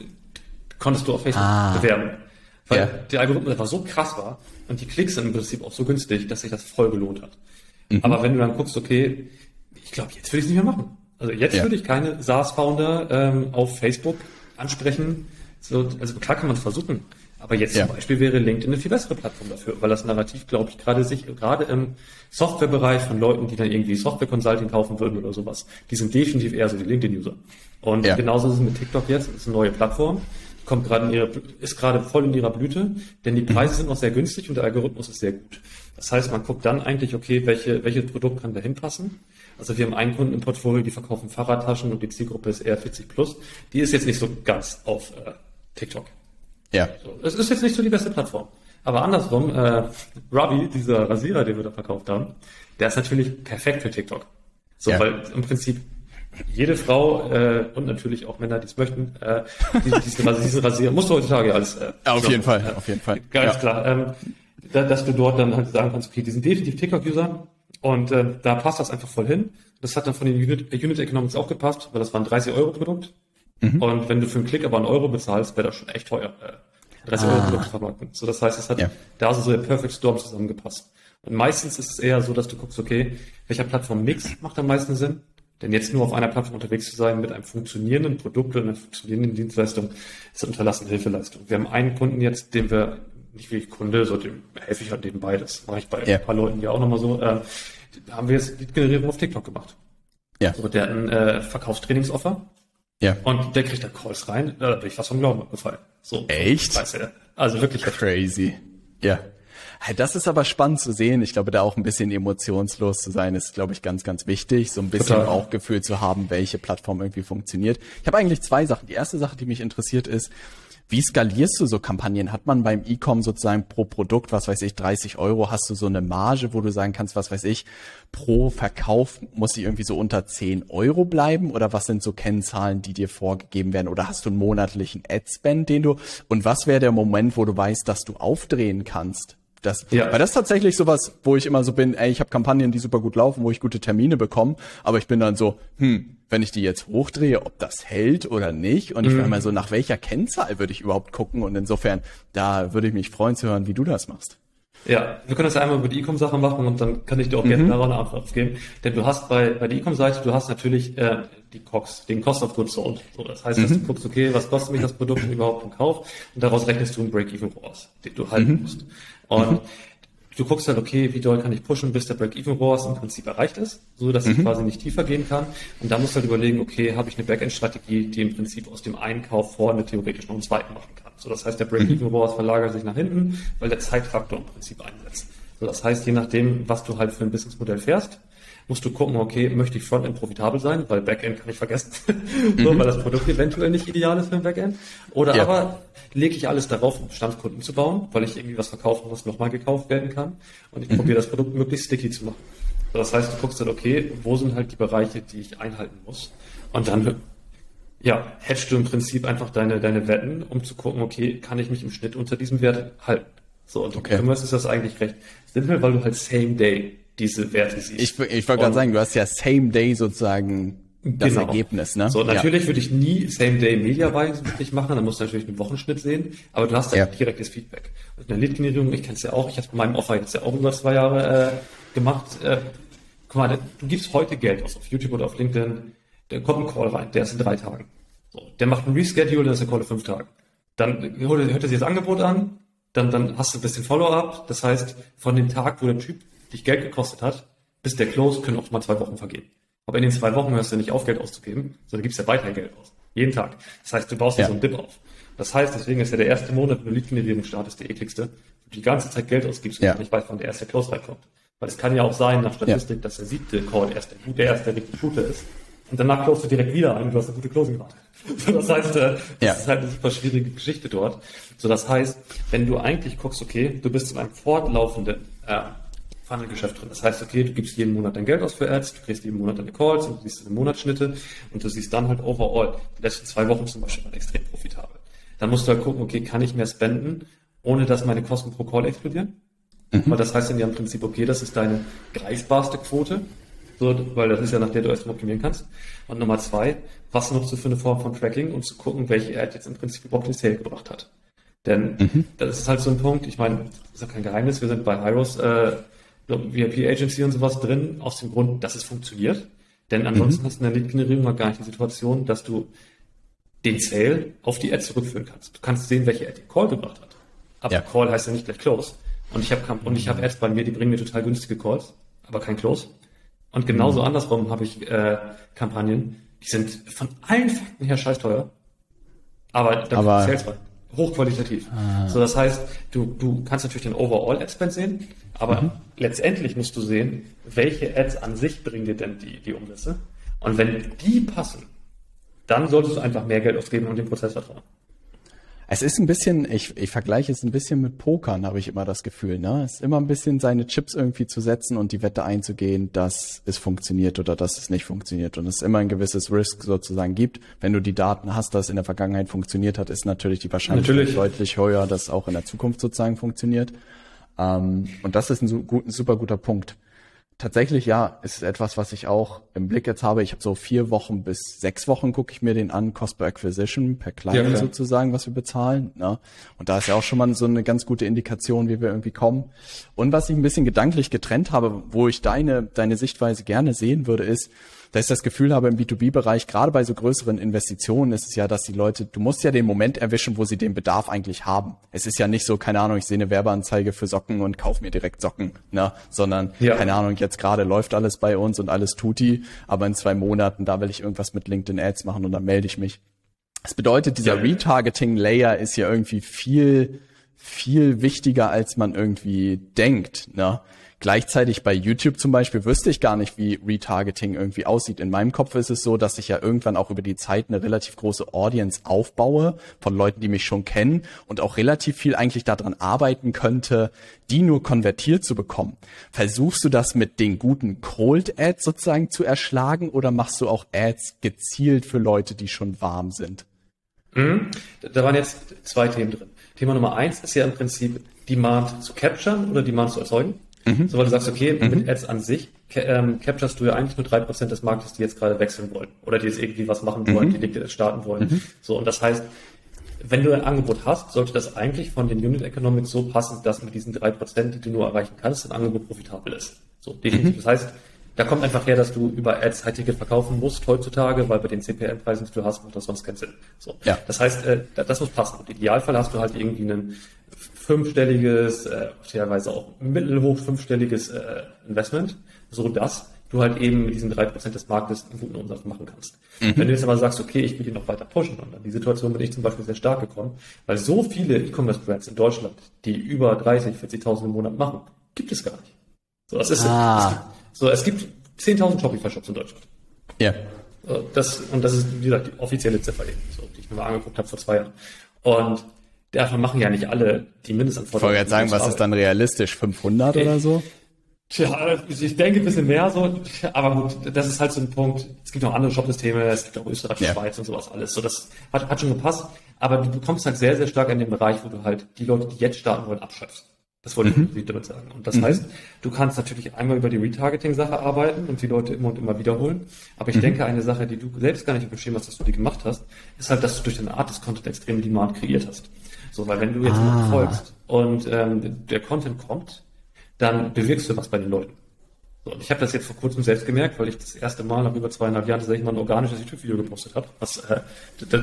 konntest du auf Facebook ah. bewerben. Weil ja. der Algorithmus einfach so krass war und die Klicks sind im Prinzip auch so günstig, dass sich das voll gelohnt hat. Mhm. Aber wenn du dann guckst, okay, ich glaube, jetzt würde ich es nicht mehr machen. Also jetzt ja. würde ich keine SaaS-Founder ähm, auf Facebook ansprechen. So, also klar kann man es versuchen, aber jetzt ja. zum Beispiel wäre LinkedIn eine viel bessere Plattform dafür, weil das Narrativ, glaube ich, gerade sich gerade im Softwarebereich von Leuten, die dann irgendwie Software-Consulting kaufen würden oder sowas, die sind definitiv eher so die LinkedIn-User. Und ja. genauso ist es mit TikTok jetzt, das ist eine neue Plattform, kommt gerade in ihre, ist gerade voll in ihrer Blüte, denn die Preise mhm. sind noch sehr günstig und der Algorithmus ist sehr gut. Das heißt, man guckt dann eigentlich, okay, welche, welches Produkt kann da hinpassen? Also wir haben einen Kunden im Portfolio, die verkaufen Fahrradtaschen und die Zielgruppe ist eher vierzig plus. Die ist jetzt nicht so ganz auf äh, TikTok. Ja. So, es ist jetzt nicht so die beste Plattform. Aber andersrum, äh, Robbie, dieser Rasierer, den wir da verkauft haben, der ist natürlich perfekt für TikTok. So, ja. weil im Prinzip jede Frau äh, und natürlich auch Männer, die es möchten, äh, diesen, diesen Rasierer musst du heutzutage alles. Äh, ja, auf so, jeden Fall, äh, auf jeden Fall. Ganz ja. klar. Ähm, da, dass du dort dann halt sagen kannst, okay, die sind definitiv TikTok-User und äh, da passt das einfach voll hin. Das hat dann von den Unit, Unit Economics auch gepasst, weil das war ein dreißig Euro Produkt. Mhm. Und wenn du für einen Klick aber einen Euro bezahlst, wäre das schon echt teuer, äh, dreißig Euro Produkte vermarkten. So, das heißt, es hat ja. da so der Perfect Storm zusammengepasst. Und meistens ist es eher so, dass du guckst, okay, welcher Plattform-Mix macht am meisten Sinn? Denn jetzt nur auf einer Plattform unterwegs zu sein mit einem funktionierenden Produkt und einer funktionierenden Dienstleistung ist unterlassene Hilfeleistung. Wir haben einen Kunden jetzt, dem wir, nicht wirklich Kunde, so dem helfe ich halt nebenbei, das mache ich bei ja. ein paar Leuten ja auch nochmal so, äh, haben wir jetzt die Generierung auf TikTok gemacht. Ja. So, der hat ein äh, Verkaufstrainingsoffer. Ja. Und der kriegt da Calls rein, da bin ich fast vom Glauben abgefallen. So. Echt? Weiß er. Also wirklich. Crazy. Ja. Das ist aber spannend zu sehen. Ich glaube, da auch ein bisschen emotionslos zu sein, ist, glaube ich, ganz, ganz wichtig. So ein bisschen Total. Bauchgefühl zu haben, welche Plattform irgendwie funktioniert. Ich habe eigentlich zwei Sachen. Die erste Sache, die mich interessiert, ist, wie skalierst du so Kampagnen? Hat man beim E-Com sozusagen pro Produkt, was weiß ich, dreißig Euro, hast du so eine Marge, wo du sagen kannst, was weiß ich, pro Verkauf muss ich irgendwie so unter zehn Euro bleiben? Oder was sind so Kennzahlen, die dir vorgegeben werden? Oder hast du einen monatlichen Ad-Spend, den du, und was wäre der Moment, wo du weißt, dass du aufdrehen kannst? Das, Ja. Weil das ist tatsächlich sowas, wo ich immer so bin, ey, ich habe Kampagnen, die super gut laufen, wo ich gute Termine bekomme, aber ich bin dann so, hm, wenn ich die jetzt hochdrehe, ob das hält oder nicht. Und ich war immer so, nach welcher Kennzahl würde ich überhaupt gucken? Und insofern, da würde ich mich freuen zu hören, wie du das machst. Ja, wir können das ja einmal über die E-Com-Sache machen und dann kann ich dir auch Mhm. gerne daran eine Antwort geben. Denn du hast bei, bei der E-Com-Seite, du hast natürlich äh, die C O G S, den Cost of Goods Sold. So, das heißt, dass du guckst, okay, was kostet mich das Produkt überhaupt im Kauf? Und daraus rechnest du einen Break-Even raus, den du halten musst. Und du guckst halt, okay, wie doll kann ich pushen, bis der Break-Even Raus im Prinzip erreicht ist, so dass ich quasi nicht tiefer gehen kann. Und dann musst du halt überlegen, okay, habe ich eine Backend-Strategie, die im Prinzip aus dem Einkauf vorne theoretisch noch einen zweiten machen kann. So, das heißt, der Break-Even Raus verlagert sich nach hinten, weil der Zeitfaktor im Prinzip einsetzt. So, das heißt, je nachdem, was du halt für ein Businessmodell fährst, musst du gucken, okay, möchte ich Frontend profitabel sein, weil Backend kann ich vergessen, so, weil das Produkt eventuell nicht ideal ist für ein Backend. Oder Ja. aber lege ich alles darauf, um Bestandskunden zu bauen, weil ich irgendwie was verkaufen, was nochmal gekauft werden kann. Und ich probiere das Produkt möglichst sticky zu machen. So, das heißt, du guckst dann, okay, wo sind halt die Bereiche, die ich einhalten muss? Und dann, ja, hedgst du im Prinzip einfach deine, deine Wetten, um zu gucken, okay, kann ich mich im Schnitt unter diesem Wert halten? So, und Okay. im Commerce ist das eigentlich recht simpel, weil du halt same day diese Werte siehst. Ich, ich wollte gerade Und- sagen, du hast ja Same Day sozusagen das Genau. Ergebnis, ne? So, natürlich würde ich nie Same-Day-Media-Buying wirklich machen, dann musst du natürlich einen Wochenschnitt sehen, aber du hast dann Ja. direktes Feedback. Und in der Lead-Generierung, ich kenne es ja auch, ich habe es bei meinem Offer jetzt ja auch über zwei Jahre äh, gemacht. Äh, guck mal, du gibst heute Geld aus, auf YouTube oder auf LinkedIn, da kommt ein Call rein, der ist in drei Tagen. So, der macht einen Reschedule, dann ist der Call in fünf Tagen. Dann hört er hört er sich das Angebot an, dann, dann hast du ein bisschen Follow-up, das heißt, von dem Tag, wo der Typ dich Geld gekostet hat, bis der Close, können auch mal zwei Wochen vergehen. Aber in den zwei Wochen hörst du nicht auf, Geld auszugeben, sondern gibst ja weiter Geld aus. Jeden Tag. Das heißt, du baust dir Ja. so einen Dip auf. Das heißt, deswegen ist ja der erste Monat, wenn du Lead-Generierung startest, der ekligste. Wo du die ganze Zeit Geld ausgibst und Ja. nicht weißt, wann der erste Close reinkommt. Weil es kann ja auch sein, nach Statistik, dass der siebte Call erst der gute, erst der richtig gute ist. Und danach closest du direkt wieder ein und du hast eine gute Closing gemacht. So, das heißt, äh, das Ja. ist halt eine super schwierige Geschichte dort. So, das heißt, wenn du eigentlich guckst, okay, du bist in einem fortlaufenden äh, Funnel-Geschäft drin. Das heißt, okay, du gibst jeden Monat dein Geld aus für Ads, du kriegst jeden Monat deine Calls und du siehst deine Monatsschnitte und du siehst dann halt overall, die letzten zwei Wochen zum Beispiel waren extrem profitabel. Dann musst du halt gucken, okay, kann ich mehr spenden, ohne dass meine Kosten pro Call explodieren? Mhm. Weil das heißt dann ja im Prinzip, okay, das ist deine greifbarste Quote, so, weil das ist ja nach der du erstmal optimieren kannst. Und Nummer zwei, was nutzt du für eine Form von Tracking, um zu gucken, welche Ad jetzt im Prinzip überhaupt den Sale gebracht hat? Denn mhm. das ist halt so ein Punkt, ich meine, das ist ja kein Geheimnis, wir sind bei Hyros, äh, V I P Agency und sowas drin, aus dem Grund, dass es funktioniert. Denn ansonsten mhm. hast du in der Lead-Generierung mal gar nicht die Situation, dass du den Sale auf die Ad zurückführen kannst. Du kannst sehen, welche Ad den Call gebracht hat. Aber ja. Call heißt ja nicht gleich Close. Und ich habe und ich habe Ads bei mir, die bringen mir total günstige Calls, aber kein Close. Und genauso mhm. andersrum habe ich äh, Kampagnen, die sind von allen Fakten her scheiß teuer, aber da aber Sales rein. Hochqualitativ. Ah. So, das heißt, du, du kannst natürlich den Overall Ad Spend sehen, aber mhm. letztendlich musst du sehen, welche Ads an sich bringen dir denn die, die Umsätze. Und wenn die passen, dann solltest du einfach mehr Geld ausgeben und dem Prozess vertrauen. Es ist ein bisschen, ich, ich vergleiche es ein bisschen mit Pokern, habe ich immer das Gefühl, ne? Es ist immer ein bisschen seine Chips irgendwie zu setzen und die Wette einzugehen, dass es funktioniert oder dass es nicht funktioniert und es immer ein gewisses Risk sozusagen gibt. Wenn du die Daten hast, dass es in der Vergangenheit funktioniert hat, ist natürlich die Wahrscheinlichkeit natürlich. deutlich höher, dass es auch in der Zukunft sozusagen funktioniert. Ähm, und das ist ein, ein super guter Punkt. Tatsächlich, ja, ist es etwas, was ich auch im Blick jetzt habe. Ich habe so vier Wochen bis sechs Wochen gucke ich mir den an, Cost per Acquisition, per Client ja, sozusagen, was wir bezahlen. Ne? Und da ist ja auch schon mal so eine ganz gute Indikation, wie wir irgendwie kommen. Und was ich ein bisschen gedanklich getrennt habe, wo ich deine deine Sichtweise gerne sehen würde, ist, dass ich das Gefühl habe, im B zwei B-Bereich, gerade bei so größeren Investitionen, ist es ja, dass die Leute, du musst ja den Moment erwischen, wo sie den Bedarf eigentlich haben. Es ist ja nicht so, keine Ahnung, ich sehe eine Werbeanzeige für Socken und kaufe mir direkt Socken, ne? Sondern, ja. keine Ahnung, jetzt gerade läuft alles bei uns und alles tutti, aber in zwei Monaten, da will ich irgendwas mit LinkedIn Ads machen und dann melde ich mich. Das bedeutet, dieser ja. Retargeting-Layer ist ja irgendwie viel, viel wichtiger, als man irgendwie denkt, ne? Gleichzeitig bei YouTube zum Beispiel wüsste ich gar nicht, wie Retargeting irgendwie aussieht. In meinem Kopf ist es so, dass ich ja irgendwann auch über die Zeit eine relativ große Audience aufbaue von Leuten, die mich schon kennen und auch relativ viel eigentlich daran arbeiten könnte, die nur konvertiert zu bekommen. Versuchst du das mit den guten Cold Ads sozusagen zu erschlagen oder machst du auch Ads gezielt für Leute, die schon warm sind? Mhm. Da waren jetzt zwei Themen drin. Thema Nummer eins ist ja im Prinzip, Demand zu capturen oder Demand zu erzeugen. Mhm. So, weil du sagst, okay, mhm. mit Ads an sich ähm, capturest du ja eigentlich nur drei Prozent des Marktes, die jetzt gerade wechseln wollen oder die jetzt irgendwie was machen wollen, mhm. die LinkedIn starten wollen. Mhm. So, und das heißt, wenn du ein Angebot hast, sollte das eigentlich von den Unit Economics so passen, dass mit diesen drei Prozent, die du nur erreichen kannst, dein Angebot profitabel ist. So, definitiv. Mhm. Das heißt, da kommt einfach her, dass du über Ads High-Ticket verkaufen musst heutzutage, weil bei den C P M-Preisen, die du hast, macht das sonst keinen Sinn. So. Ja. Das heißt, äh, das muss passen. Und im Idealfall hast du halt irgendwie ein fünfstelliges, äh, teilweise auch mittelhoch fünfstelliges äh, Investment, so dass du halt eben mit diesen drei Prozent des Marktes einen guten Umsatz machen kannst. Mhm. Wenn du jetzt aber sagst, okay, ich will die noch weiter pushen, und an die Situation bin ich zum Beispiel sehr stark gekommen, weil so viele E-Commerce-Brands in Deutschland, die über dreißig, vierzigtausend im Monat machen, gibt es gar nicht. So, das ist, ah. es gibt, so, es gibt zehntausend Shopify-Shops in Deutschland. Ja. Das, und das ist, wie gesagt, die offizielle Ziffer eben, so, die ich mir mal angeguckt habe vor zwei Jahren. Und davon machen ja nicht alle die Mindestanforderungen. Ich wollte jetzt sagen, was ist dann realistisch? fünfhundert okay. oder so? Tja, ich denke ein bisschen mehr so, aber gut, das ist halt so ein Punkt. Es gibt noch andere Shopsysteme, es gibt auch Österreich, ja. Schweiz und sowas alles. So, das hat, hat schon gepasst, aber du bekommst halt sehr, sehr stark in den Bereich, wo du halt die Leute, die jetzt starten wollen, abschöpfst. Das wollte mhm. ich damit sagen. Und das mhm. heißt, du kannst natürlich einmal über die Retargeting-Sache arbeiten und die Leute immer und immer wiederholen. Aber ich mhm. denke, eine Sache, die du selbst gar nicht im Schema hast, dass du die gemacht hast, ist halt, dass du durch deine Art des Content extrem Demand kreiert hast. So, weil wenn du jetzt ah. folgst und ähm, der Content kommt, dann bewirkst du was bei den Leuten. So, und ich habe das jetzt vor kurzem selbst gemerkt, weil ich das erste Mal nach über zweieinhalb Jahren tatsächlich mal ein organisches YouTube-Video gepostet habe, was äh, das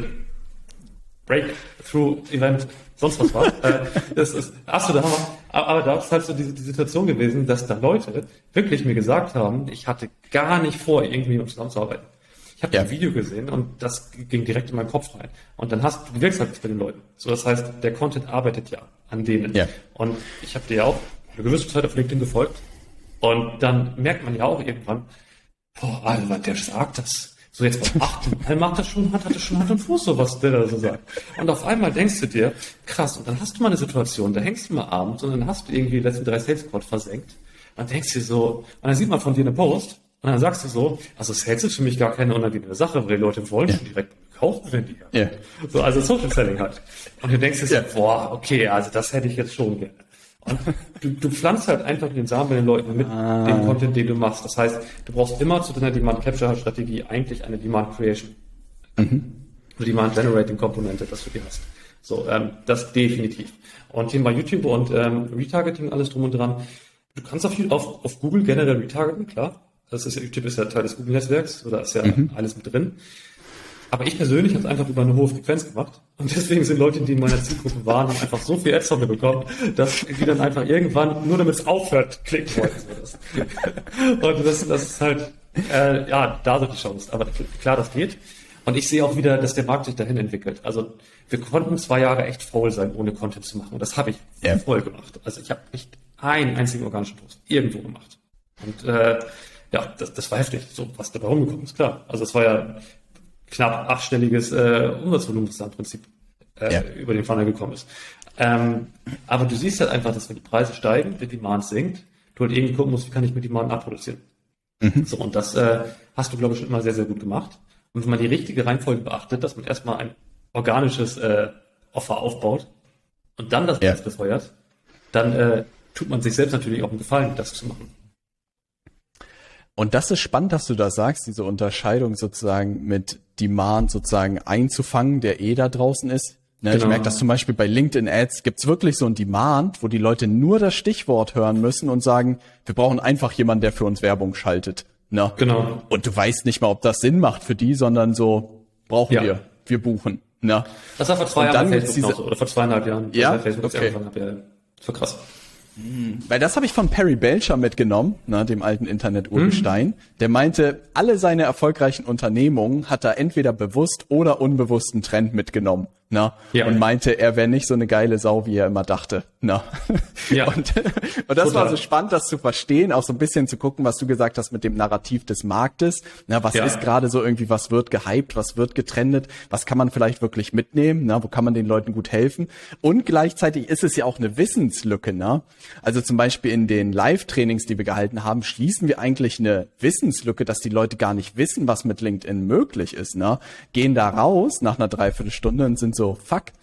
Breakthrough-Event sonst was war. äh, das ist absolut der Hammer. Aber, aber da ist halt so die, die Situation gewesen, dass da Leute wirklich mir gesagt haben, ich hatte gar nicht vor, irgendwie mit zusammenzuarbeiten. Ich habe ja. ein Video gesehen und das ging direkt in meinen Kopf rein. Und dann hast du wirkst halt nicht bei den Leuten. So, das heißt, der Content arbeitet ja an denen. Ja. Und ich habe dir ja auch eine gewisse Zeit auf LinkedIn gefolgt. Und dann merkt man ja auch irgendwann, boah, Alter, der sagt das. So jetzt beim achten Mal macht das schon, hat, hat das schon Hand und Fuß, so was der da so sagt. Und auf einmal denkst du dir, krass, und dann hast du mal eine Situation, da hängst du mal abends und dann hast du irgendwie die letzten drei Sales Squad versenkt. Und denkst dir so, und dann sieht man von dir eine Post, und dann sagst du so, also Sales ist für mich gar keine unangenehme Sache, weil die Leute wollen ja. schon direkt kaufen, wenn die ja. ja. So, also Social Selling halt. Und du denkst dir so, ja. boah, okay, also das hätte ich jetzt schon gerne. Und du, du pflanzt halt einfach den Samen bei den Leuten mit ah. dem Content, den du machst. Das heißt, du brauchst immer zu deiner Demand-Capture-Strategie eigentlich eine Demand-Creation. Mhm. Eine Demand-Generating-Komponente, dass du die hast. So, ähm, das definitiv. Und Thema YouTube und ähm, Retargeting, alles drum und dran. Du kannst auf, auf, auf Google generell retargeten, klar. Das ist ja, YouTube ist ja Teil des Google-Netzwerks, oder ist ja mhm. alles mit drin. Aber ich persönlich habe es einfach über eine hohe Frequenz gemacht. Und deswegen sind Leute, die in meiner Zielgruppe waren, haben einfach so viel Ads von mir bekommen, dass die dann einfach irgendwann, nur damit es aufhört, klicken wollten. Und das, das ist halt, äh, ja, da so die Chance. Aber klar, das geht. Und ich sehe auch wieder, dass der Markt sich dahin entwickelt. Also wir konnten zwei Jahre echt faul sein, ohne Content zu machen. Und das habe ich ja. voll gemacht. Also ich habe nicht einen einzigen organischen Post irgendwo gemacht. Und äh, ja, das, das war heftig, so was dabei rumgekommen ist, klar. Also es war ja knapp achtstelliges äh, Umsatzvolumen, das da im Prinzip äh, ja. über den Funnel gekommen ist. Ähm, aber du siehst halt einfach, dass wenn die Preise steigen, der Demand sinkt, du halt irgendwie gucken musst, wie kann ich mit Demand nachproduzieren. Mhm. So, und das äh, hast du, glaube ich, schon immer sehr, sehr gut gemacht. Und wenn man die richtige Reihenfolge beachtet, dass man erstmal ein organisches äh, Offer aufbaut und dann das Netz ja. befeuert, dann äh, tut man sich selbst natürlich auch einen Gefallen, das zu machen. Und das ist spannend, dass du das sagst, diese Unterscheidung sozusagen mit Demand sozusagen einzufangen, der eh da draußen ist. Ne, genau. Ich merke das zum Beispiel bei LinkedIn Ads, gibt's wirklich so ein Demand, wo die Leute nur das Stichwort hören müssen und sagen, wir brauchen einfach jemanden, der für uns Werbung schaltet. Ne? Genau. Und du weißt nicht mal, ob das Sinn macht für die, sondern so, brauchen ja. wir, wir buchen. Ne? Das war vor zwei und Jahren bei Facebook noch so, oder vor zweieinhalb Jahren. Ja, bei Facebook okay. angefangen habe, ja. Das war krass. Weil das habe ich von Perry Belcher mitgenommen, ne, dem alten Internet-Urgestein. Mhm. Der meinte, alle seine erfolgreichen Unternehmungen hat er entweder bewusst oder unbewusst einen Trend mitgenommen. Ne? Ja. Und meinte, er wäre nicht so eine geile Sau, wie er immer dachte. Ne? Ja. Und, und das Total. war so spannend, das zu verstehen, auch so ein bisschen zu gucken, was du gesagt hast mit dem Narrativ des Marktes. Ne, was ja. ist gerade so irgendwie, was wird gehypt, was wird getrendet, was kann man vielleicht wirklich mitnehmen, ne? Wo kann man den Leuten gut helfen? Und gleichzeitig ist es ja auch eine Wissenslücke. Ne? Also zum Beispiel in den Live-Trainings, die wir gehalten haben, schließen wir eigentlich eine Wissenslücke, dass die Leute gar nicht wissen, was mit LinkedIn möglich ist. Ne? Gehen da raus nach einer Dreiviertelstunde und sind so, fuck,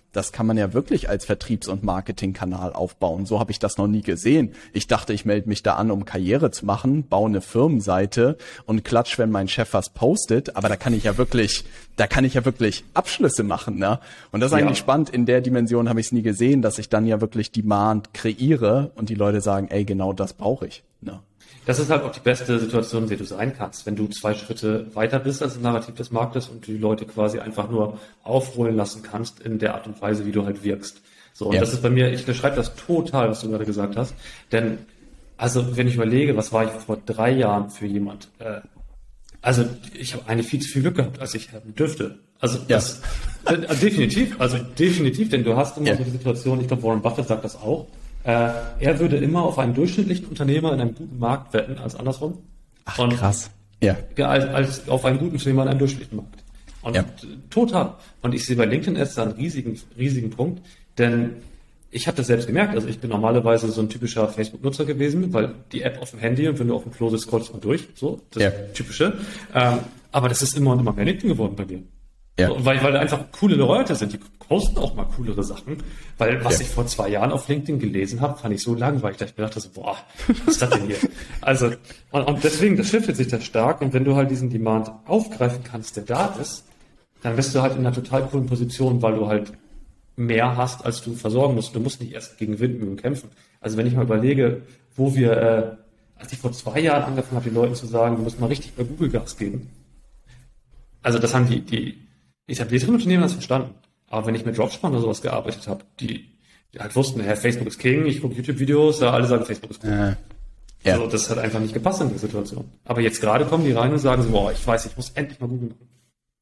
das kann man ja wirklich als Vertriebs- und Marketingkanal aufbauen. So habe ich das noch nie gesehen. Ich dachte, ich melde mich da an, um Karriere zu machen, baue eine Firmenseite und klatsch, wenn mein Chef was postet. Aber da kann ich ja wirklich, da kann ich ja wirklich Abschlüsse machen, ne? Und das ist eigentlich ja spannend. In der Dimension habe ich es nie gesehen, dass ich dann ja wirklich Demand kreiere und die Leute sagen, ey, genau das brauche ich, ne? Das ist halt auch die beste Situation, in der du sein kannst, wenn du zwei Schritte weiter bist als das Narrativ des Marktes und die Leute quasi einfach nur aufholen lassen kannst in der Art und Weise, wie du halt wirkst. So, und ja. das ist bei mir, ich beschreibe das total, was du gerade gesagt hast, denn, also, wenn ich überlege, was war ich vor drei Jahren für jemand, äh, also, ich habe eigentlich viel zu viel Glück gehabt, als ich haben dürfte. Also, ja. das, äh, definitiv, also, definitiv, denn du hast immer ja. so die Situation, ich glaube, Warren Buffett sagt das auch, Äh, er würde immer auf einen durchschnittlichen Unternehmer in einem guten Markt wetten, als andersrum. Ach, und, krass. Ja. Als, als auf einen guten Unternehmer in einem durchschnittlichen Markt. Und ja. total. Und ich sehe bei LinkedIn Ads da einen riesigen, riesigen Punkt, denn ich habe das selbst gemerkt. Also ich bin normalerweise so ein typischer Facebook-Nutzer gewesen, weil die App auf dem Handy und wenn du auf dem Klo sitzt, scrollst du mal durch. So, das ja. Typische. Ähm, aber das ist immer und immer mehr LinkedIn geworden bei mir. Ja. Weil, weil da einfach coole Leute sind, die posten auch mal coolere Sachen, weil was ja. ich vor zwei Jahren auf LinkedIn gelesen habe, fand ich so langweilig, dass ich mir dachte so, boah, was ist das denn hier? Also, und, und deswegen, das shiftet sich da stark und wenn du halt diesen Demand aufgreifen kannst, der da ist, dann bist du halt in einer total coolen Position, weil du halt mehr hast, als du versorgen musst. Du musst nicht erst gegen Windmühlen kämpfen. Also wenn ich mal überlege, wo wir, äh, als ich vor zwei Jahren angefangen habe, den Leuten zu sagen, du musst mal richtig bei Google Gas geben. Also das haben die, die etablierten Unternehmen das verstanden. Aber wenn ich mit Dropshippern oder sowas gearbeitet habe, die, die halt wussten, Herr, Facebook ist King, ich gucke YouTube-Videos, da alle sagen, Facebook ist King. Äh, ja. Also das hat einfach nicht gepasst in der Situation. Aber jetzt gerade kommen die rein und sagen so, boah, ich weiß, ich muss endlich mal Google machen.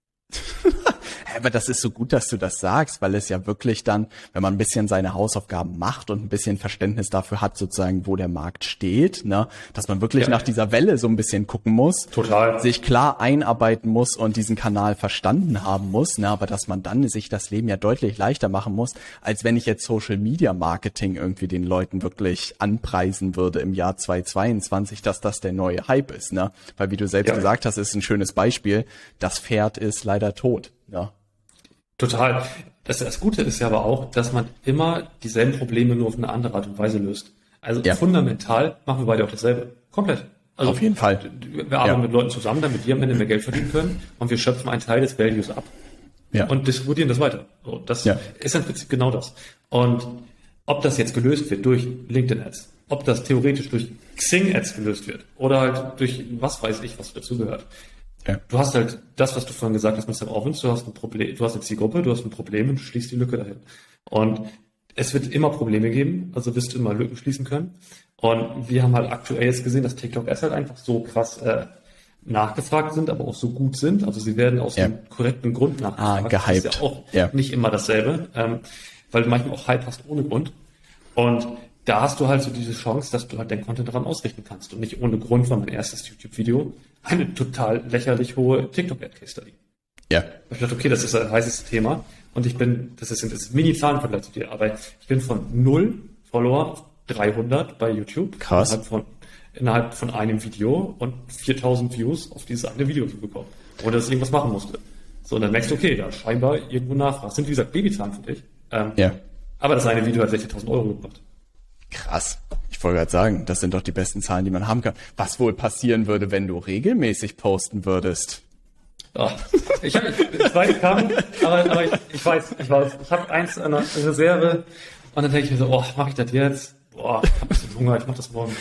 Aber das ist so gut, dass du das sagst, weil es ja wirklich dann, wenn man ein bisschen seine Hausaufgaben macht und ein bisschen Verständnis dafür hat, sozusagen, wo der Markt steht, ne, dass man wirklich ja. nach dieser Welle so ein bisschen gucken muss, total, sich klar einarbeiten muss und diesen Kanal verstanden haben muss, ne, aber dass man dann sich das Leben ja deutlich leichter machen muss, als wenn ich jetzt Social Media Marketing irgendwie den Leuten wirklich anpreisen würde im Jahr zweitausendzweiundzwanzig, dass das der neue Hype ist, ne, weil wie du selbst ja. gesagt hast, ist ein schönes Beispiel, das Pferd ist leider tot, ja. Total. Das, das Gute ist ja aber auch, dass man immer dieselben Probleme nur auf eine andere Art und Weise löst. Also ja. fundamental machen wir beide auch dasselbe. Komplett. Also auf jeden Fall. Wir arbeiten ja. mit Leuten zusammen, damit wir am Ende mehr Geld verdienen können und wir schöpfen einen Teil des Values ab ja. und distributieren das weiter. So, das ja. ist im Prinzip genau das. Und ob das jetzt gelöst wird durch LinkedIn-Ads, ob das theoretisch durch Xing-Ads gelöst wird oder halt durch was weiß ich, was dazugehört. Ja. Du hast halt das, was du vorhin gesagt hast, Mister Ovens, du hast ein Problem, du hast eine Zielgruppe, du hast ein Problem und du schließt die Lücke dahin. Und es wird immer Probleme geben, also wirst du immer Lücken schließen können. Und wir haben halt aktuell jetzt gesehen, dass TikTok-Ads halt einfach so krass äh, nachgefragt sind, aber auch so gut sind. Also sie werden aus ja. dem korrekten Grund nachgefragt. Ah, gehypt. Das ist ja auch ja. nicht immer dasselbe, ähm, weil du manchmal auch Hype hast ohne Grund. Und da hast du halt so diese Chance, dass du halt dein Content daran ausrichten kannst. Und nicht ohne Grund war mein erstes YouTube-Video eine total lächerlich hohe TikTok-Ad-Case-Study. Ja. Ich dachte, okay, das ist ein heißes Thema. Und ich bin, das ist, das ist Mini-Zahlenvergleich zu dir, aber ich bin von null Follower auf dreihundert bei YouTube. Krass. Innerhalb von, innerhalb von einem Video und viertausend Views auf dieses eine Video zu bekommen. Ohne dass ich irgendwas machen musste. So, und dann merkst du, okay, da scheinbar irgendwo Nachfrage. Das sind, wie gesagt, Babyzahlen für dich. Ähm, ja. Aber das eine Video hat sechzigtausend Euro gebracht. Krass. Ich wollte gerade sagen, das sind doch die besten Zahlen, die man haben kann. Was wohl passieren würde, wenn du regelmäßig posten würdest? Oh, ich, hab, ich weiß kaum, aber, aber ich, ich weiß, ich weiß. Ich habe eins in der Reserve und dann denke ich mir so, oh, mache ich das jetzt? Boah, ich habe ein bisschen Hunger, ich mache das morgen.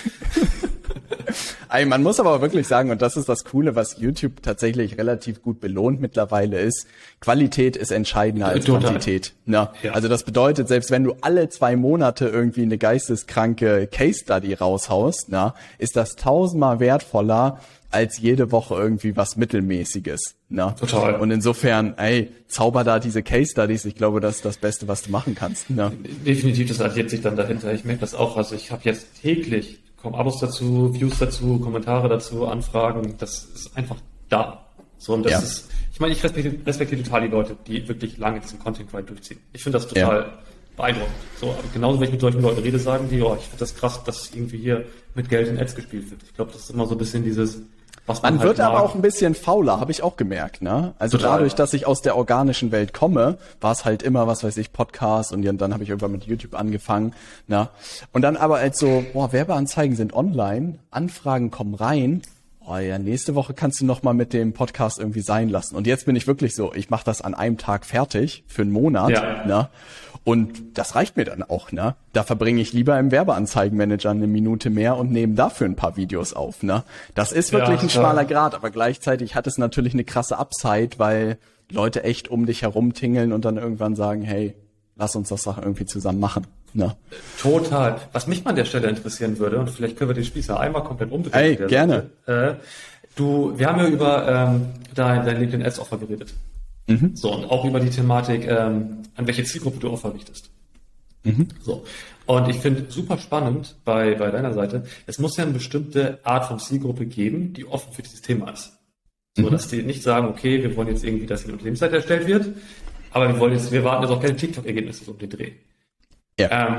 Ey, man muss aber wirklich sagen, und das ist das Coole, was YouTube tatsächlich relativ gut belohnt mittlerweile ist, Qualität ist entscheidender als Total. Quantität. Ne? Ja. Also das bedeutet, selbst wenn du alle zwei Monate irgendwie eine geisteskranke Case Study raushaust, na, ist das tausendmal wertvoller als jede Woche irgendwie was Mittelmäßiges. Ne? Total. Und insofern, ey, zauber da diese Case Studies. Ich glaube, das ist das Beste, was du machen kannst. Ne? Definitiv, das addiert sich dann dahinter. Ich merke das auch. Also ich habe jetzt täglich kommen Abos dazu, Views dazu, Kommentare dazu, Anfragen. Das ist einfach da. So, und das ja. ist, ich meine, ich respektiere, respektiere total die Leute, die wirklich lange diesen Content Grind durchziehen. Ich finde das total ja. beeindruckend. So, aber genauso, wenn ich mit solchen Leuten rede, sagen die, oh, ich finde das krass, dass irgendwie hier mit Geld in Ads gespielt wird. Ich glaube, das ist immer so ein bisschen dieses, was man Man halt wird aber mag. auch ein bisschen fauler, habe ich auch gemerkt, ne? Also Total. dadurch, dass ich aus der organischen Welt komme, war es halt immer, was weiß ich, Podcast und dann habe ich irgendwann mit YouTube angefangen, ne? Und dann aber als so, boah, Werbeanzeigen sind online, Anfragen kommen rein, oh ja, nächste Woche kannst du noch mal mit dem Podcast irgendwie sein lassen. Und jetzt bin ich wirklich so, ich mache das an einem Tag fertig für einen Monat, Ja. ne? Und das reicht mir dann auch, ne? Da verbringe ich lieber im Werbeanzeigenmanager eine Minute mehr und nehme dafür ein paar Videos auf, ne? Das ist wirklich Ja, ein klar. schmaler Grad, aber gleichzeitig hat es natürlich eine krasse Upside, weil Leute echt um dich herum tingeln und dann irgendwann sagen, hey, lass uns das doch irgendwie zusammen machen, ne? Total. Was mich mal an der Stelle interessieren würde, und vielleicht können wir den Spieß ja einmal komplett umdrehen. Ey, auf der gerne. Seite. Äh, du, wir haben ja über ähm, dein, dein LinkedIn Ads Offer geredet. Mhm. So, und auch über die Thematik, ähm, an welche Zielgruppe du Offer richtest. Mhm. So. Und ich finde super spannend bei, bei deiner Seite, es muss ja eine bestimmte Art von Zielgruppe geben, die offen für dieses Thema ist. So, Mhm. dass die nicht sagen, okay, wir wollen jetzt irgendwie, dass hier eine Unternehmensseite erstellt wird, aber wir wollen jetzt, wir warten jetzt auf keine TikTok-Ergebnisse so um den Dreh. Ja. Ähm,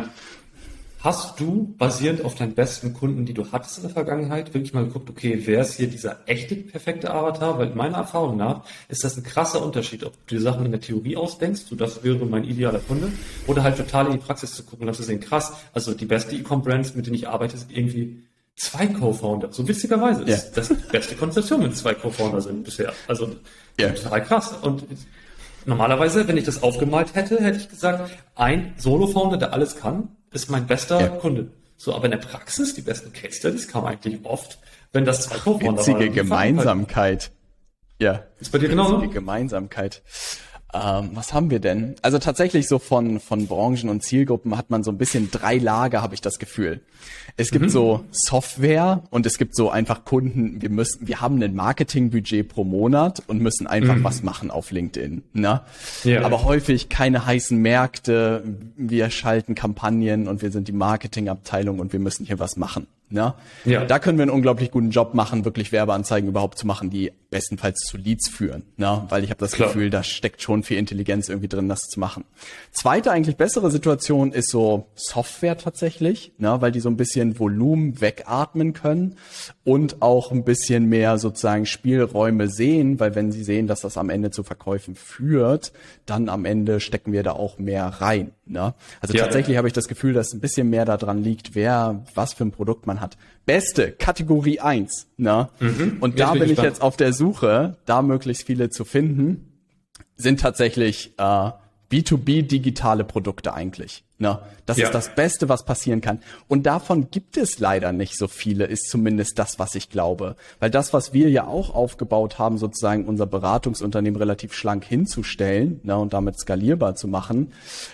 hast du, basierend auf deinen besten Kunden, die du hattest in der Vergangenheit, wirklich mal geguckt, okay, wer ist hier dieser echte, perfekte Avatar? Weil meiner Erfahrung nach ist das ein krasser Unterschied, ob du die Sachen in der Theorie ausdenkst, so das wäre mein idealer Kunde, oder halt total in die Praxis zu gucken und dann zu sehen, krass, also die beste E-Com-Brands, mit denen ich arbeite, sind irgendwie zwei Co-Founder. So witzigerweise Ja. ist das die beste Konzeption, wenn es zwei Co-Founder sind bisher. Also Ja. total krass. Und normalerweise, wenn ich das aufgemalt hätte, hätte ich gesagt, ein Solo-Founder, der alles kann, ist mein bester Ja. Kunde. So, aber in der Praxis, die besten Case Studies kamen eigentlich oft, wenn das zwei Co-Founder Witzige waren. Die fangen halt- Gemeinsamkeit. Ja. Ist bei dir genauso? Witzige Gemeinsamkeit. Ähm, was haben wir denn? Also tatsächlich so von, von Branchen und Zielgruppen hat man so ein bisschen drei Lager, habe ich das Gefühl. Es gibt Mhm. so Software und es gibt so einfach Kunden, wir müssen, wir haben ein Marketingbudget pro Monat und müssen einfach Mhm. was machen auf LinkedIn, ne? Ja. Aber häufig keine heißen Märkte, wir schalten Kampagnen und wir sind die Marketingabteilung und wir müssen hier was machen, ne? Ja. Da können wir einen unglaublich guten Job machen, wirklich Werbeanzeigen überhaupt zu machen, die bestenfalls zu Leads führen, ne? Weil ich habe das Klar. Gefühl, da steckt schon viel Intelligenz irgendwie drin, das zu machen. Zweite eigentlich bessere Situation ist so Software tatsächlich, ne? Weil die so ein bisschen Volumen wegatmen können und auch ein bisschen mehr sozusagen Spielräume sehen, weil wenn sie sehen, dass das am Ende zu Verkäufen führt, dann am Ende stecken wir da auch mehr rein, ne? Also Ja. tatsächlich habe ich das Gefühl, dass ein bisschen mehr daran liegt, wer, was für ein Produkt man hat. Beste, Kategorie eins, ne? Mhm. Und Jetzt da bin bin ich ich gespannt. jetzt auf der Suche, da möglichst viele zu finden, sind tatsächlich äh, B zwei B digitale Produkte eigentlich. Ne? Das Ja. ist das Beste, was passieren kann. Und davon gibt es leider nicht so viele, ist zumindest das, was ich glaube. Weil das, was wir ja auch aufgebaut haben, sozusagen unser Beratungsunternehmen relativ schlank hinzustellen, ne, und damit skalierbar zu machen,